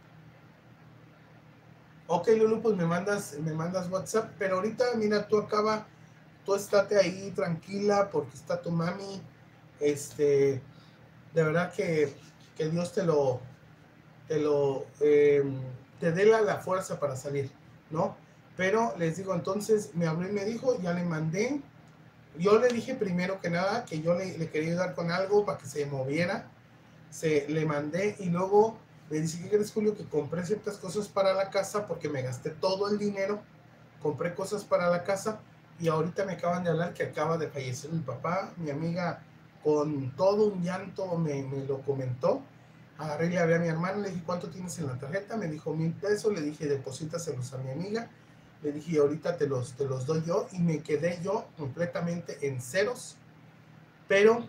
Ok, Lulú, pues me mandas, me mandas WhatsApp, pero ahorita, mira, tú acaba, tú estate ahí tranquila porque está tu mami. Este, de verdad que, que Dios te lo, te lo, eh, te dé la, la fuerza para salir, ¿no? Pero les digo, entonces me habló y me dijo, ya le mandé. Yo le dije primero que nada que yo le, le quería ayudar con algo para que se moviera. Se le mandé y luego le dije, ¿qué crees, Julio? Que compré ciertas cosas para la casa porque me gasté todo el dinero. Compré cosas para la casa y ahorita me acaban de hablar que acaba de fallecer mi papá. Mi amiga, con todo un llanto, me, me lo comentó. Agarré y le hablé a mi hermano, le dije, ¿cuánto tienes en la tarjeta? Me dijo mil pesos. Le dije, deposítaselos a mi amiga. Le dije, ahorita te los, te los doy yo. Y me quedé yo completamente en ceros. Pero,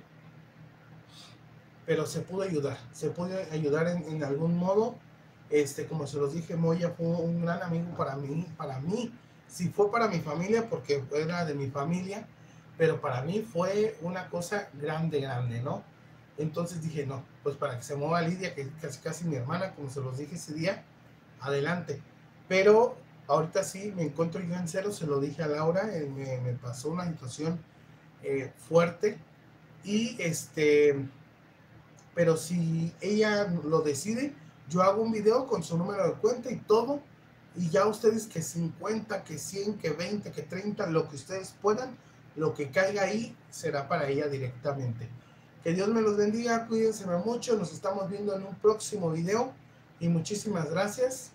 pero se pudo ayudar. Se pudo ayudar en, en algún modo. Este, como se los dije, Moya fue un gran amigo para mí. Para mí si fue para mi familia, porque era de mi familia, pero para mí fue una cosa grande, grande, ¿no? Entonces dije, no, pues para que se mueva Lidia, que es casi casi mi hermana, como se los dije ese día, adelante. Pero ahorita sí me encuentro yo en cero, se lo dije a Laura, eh, me, me pasó una situación eh, fuerte y este, pero si ella lo decide, yo hago un video con su número de cuenta y todo, y ya ustedes que cincuenta, que cien, que veinte, que treinta, lo que ustedes puedan, lo que caiga ahí será para ella directamente. Que Dios me los bendiga, cuídense mucho, nos estamos viendo en un próximo video y muchísimas gracias.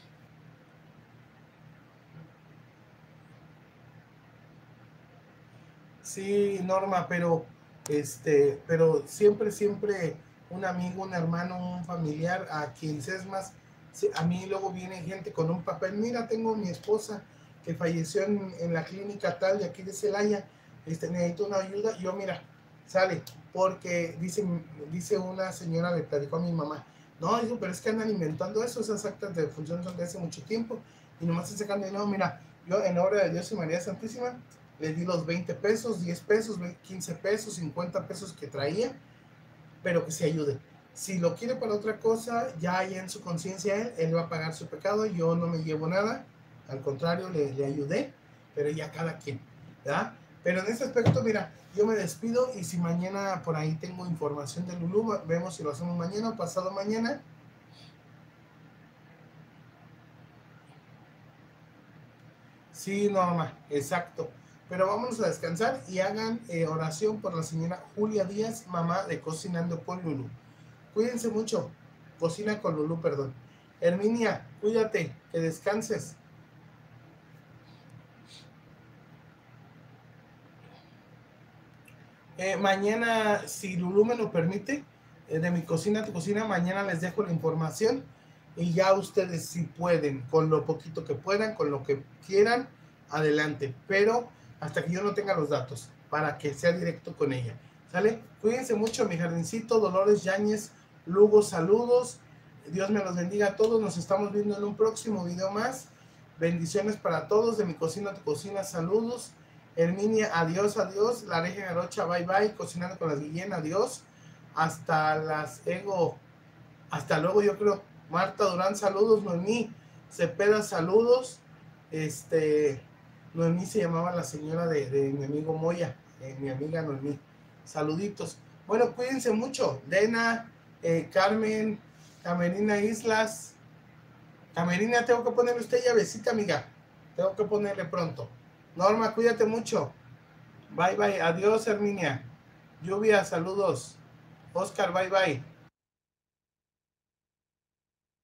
Sí, Norma, pero este, pero siempre, siempre un amigo, un hermano, un familiar, a quien seas más, a mí luego viene gente con un papel, mira, tengo mi esposa que falleció en, en la clínica tal de aquí de Celaya, este, necesito una ayuda, yo mira, sale, porque dice, dice una señora, le platicó a mi mamá, no, digo, pero es que andan inventando eso, esas actas de función son de hace mucho tiempo, y nomás están sacando dinero, mira, yo en obra de Dios y María Santísima, le di los veinte pesos, diez pesos, quince pesos, cincuenta pesos que traía, pero que se ayude. Si lo quiere para otra cosa, ya hay en su conciencia él, él va a pagar su pecado, yo no me llevo nada, al contrario, le, le ayudé, pero ya cada quien, ¿verdad? Pero en ese aspecto, mira, yo me despido y si mañana por ahí tengo información de Lulú, vemos si lo hacemos mañana o pasado mañana. Sí, Norma, exacto. Pero vámonos a descansar y hagan eh, oración por la señora Julia Díaz, mamá de Cocinando con Lulú. Cuídense mucho. Cocina con Lulú, perdón. Herminia, cuídate, que descanses. Eh, mañana, si Lulú me lo permite, eh, de mi cocina a tu cocina, mañana les dejo la información y ya ustedes si pueden, con lo poquito que puedan, con lo que quieran, adelante. Pero hasta que yo no tenga los datos, para que sea directo con ella. ¿Sale? Cuídense mucho, mi jardincito, Dolores Yáñez, Lugo, saludos. Dios me los bendiga a todos. Nos estamos viendo en un próximo video más. Bendiciones para todos. De mi cocina a tu cocina, saludos. Herminia, adiós, adiós. La Regia Garocha, bye, bye. Cocinando con las Guillén, adiós. Hasta las Ego. Hasta luego, yo creo. Marta Durán, saludos. Noemí Cepeda, saludos. Este... Noemí se llamaba la señora de, de mi amigo Moya, eh, mi amiga Noemí. Saluditos. Bueno, cuídense mucho. Dena, eh, Carmen, Camerina Islas. Camerina, tengo que ponerle usted llavecita, amiga. Tengo que ponerle pronto. Norma, cuídate mucho. Bye, bye. Adiós, Herminia. Lluvia, saludos. Oscar, bye, bye.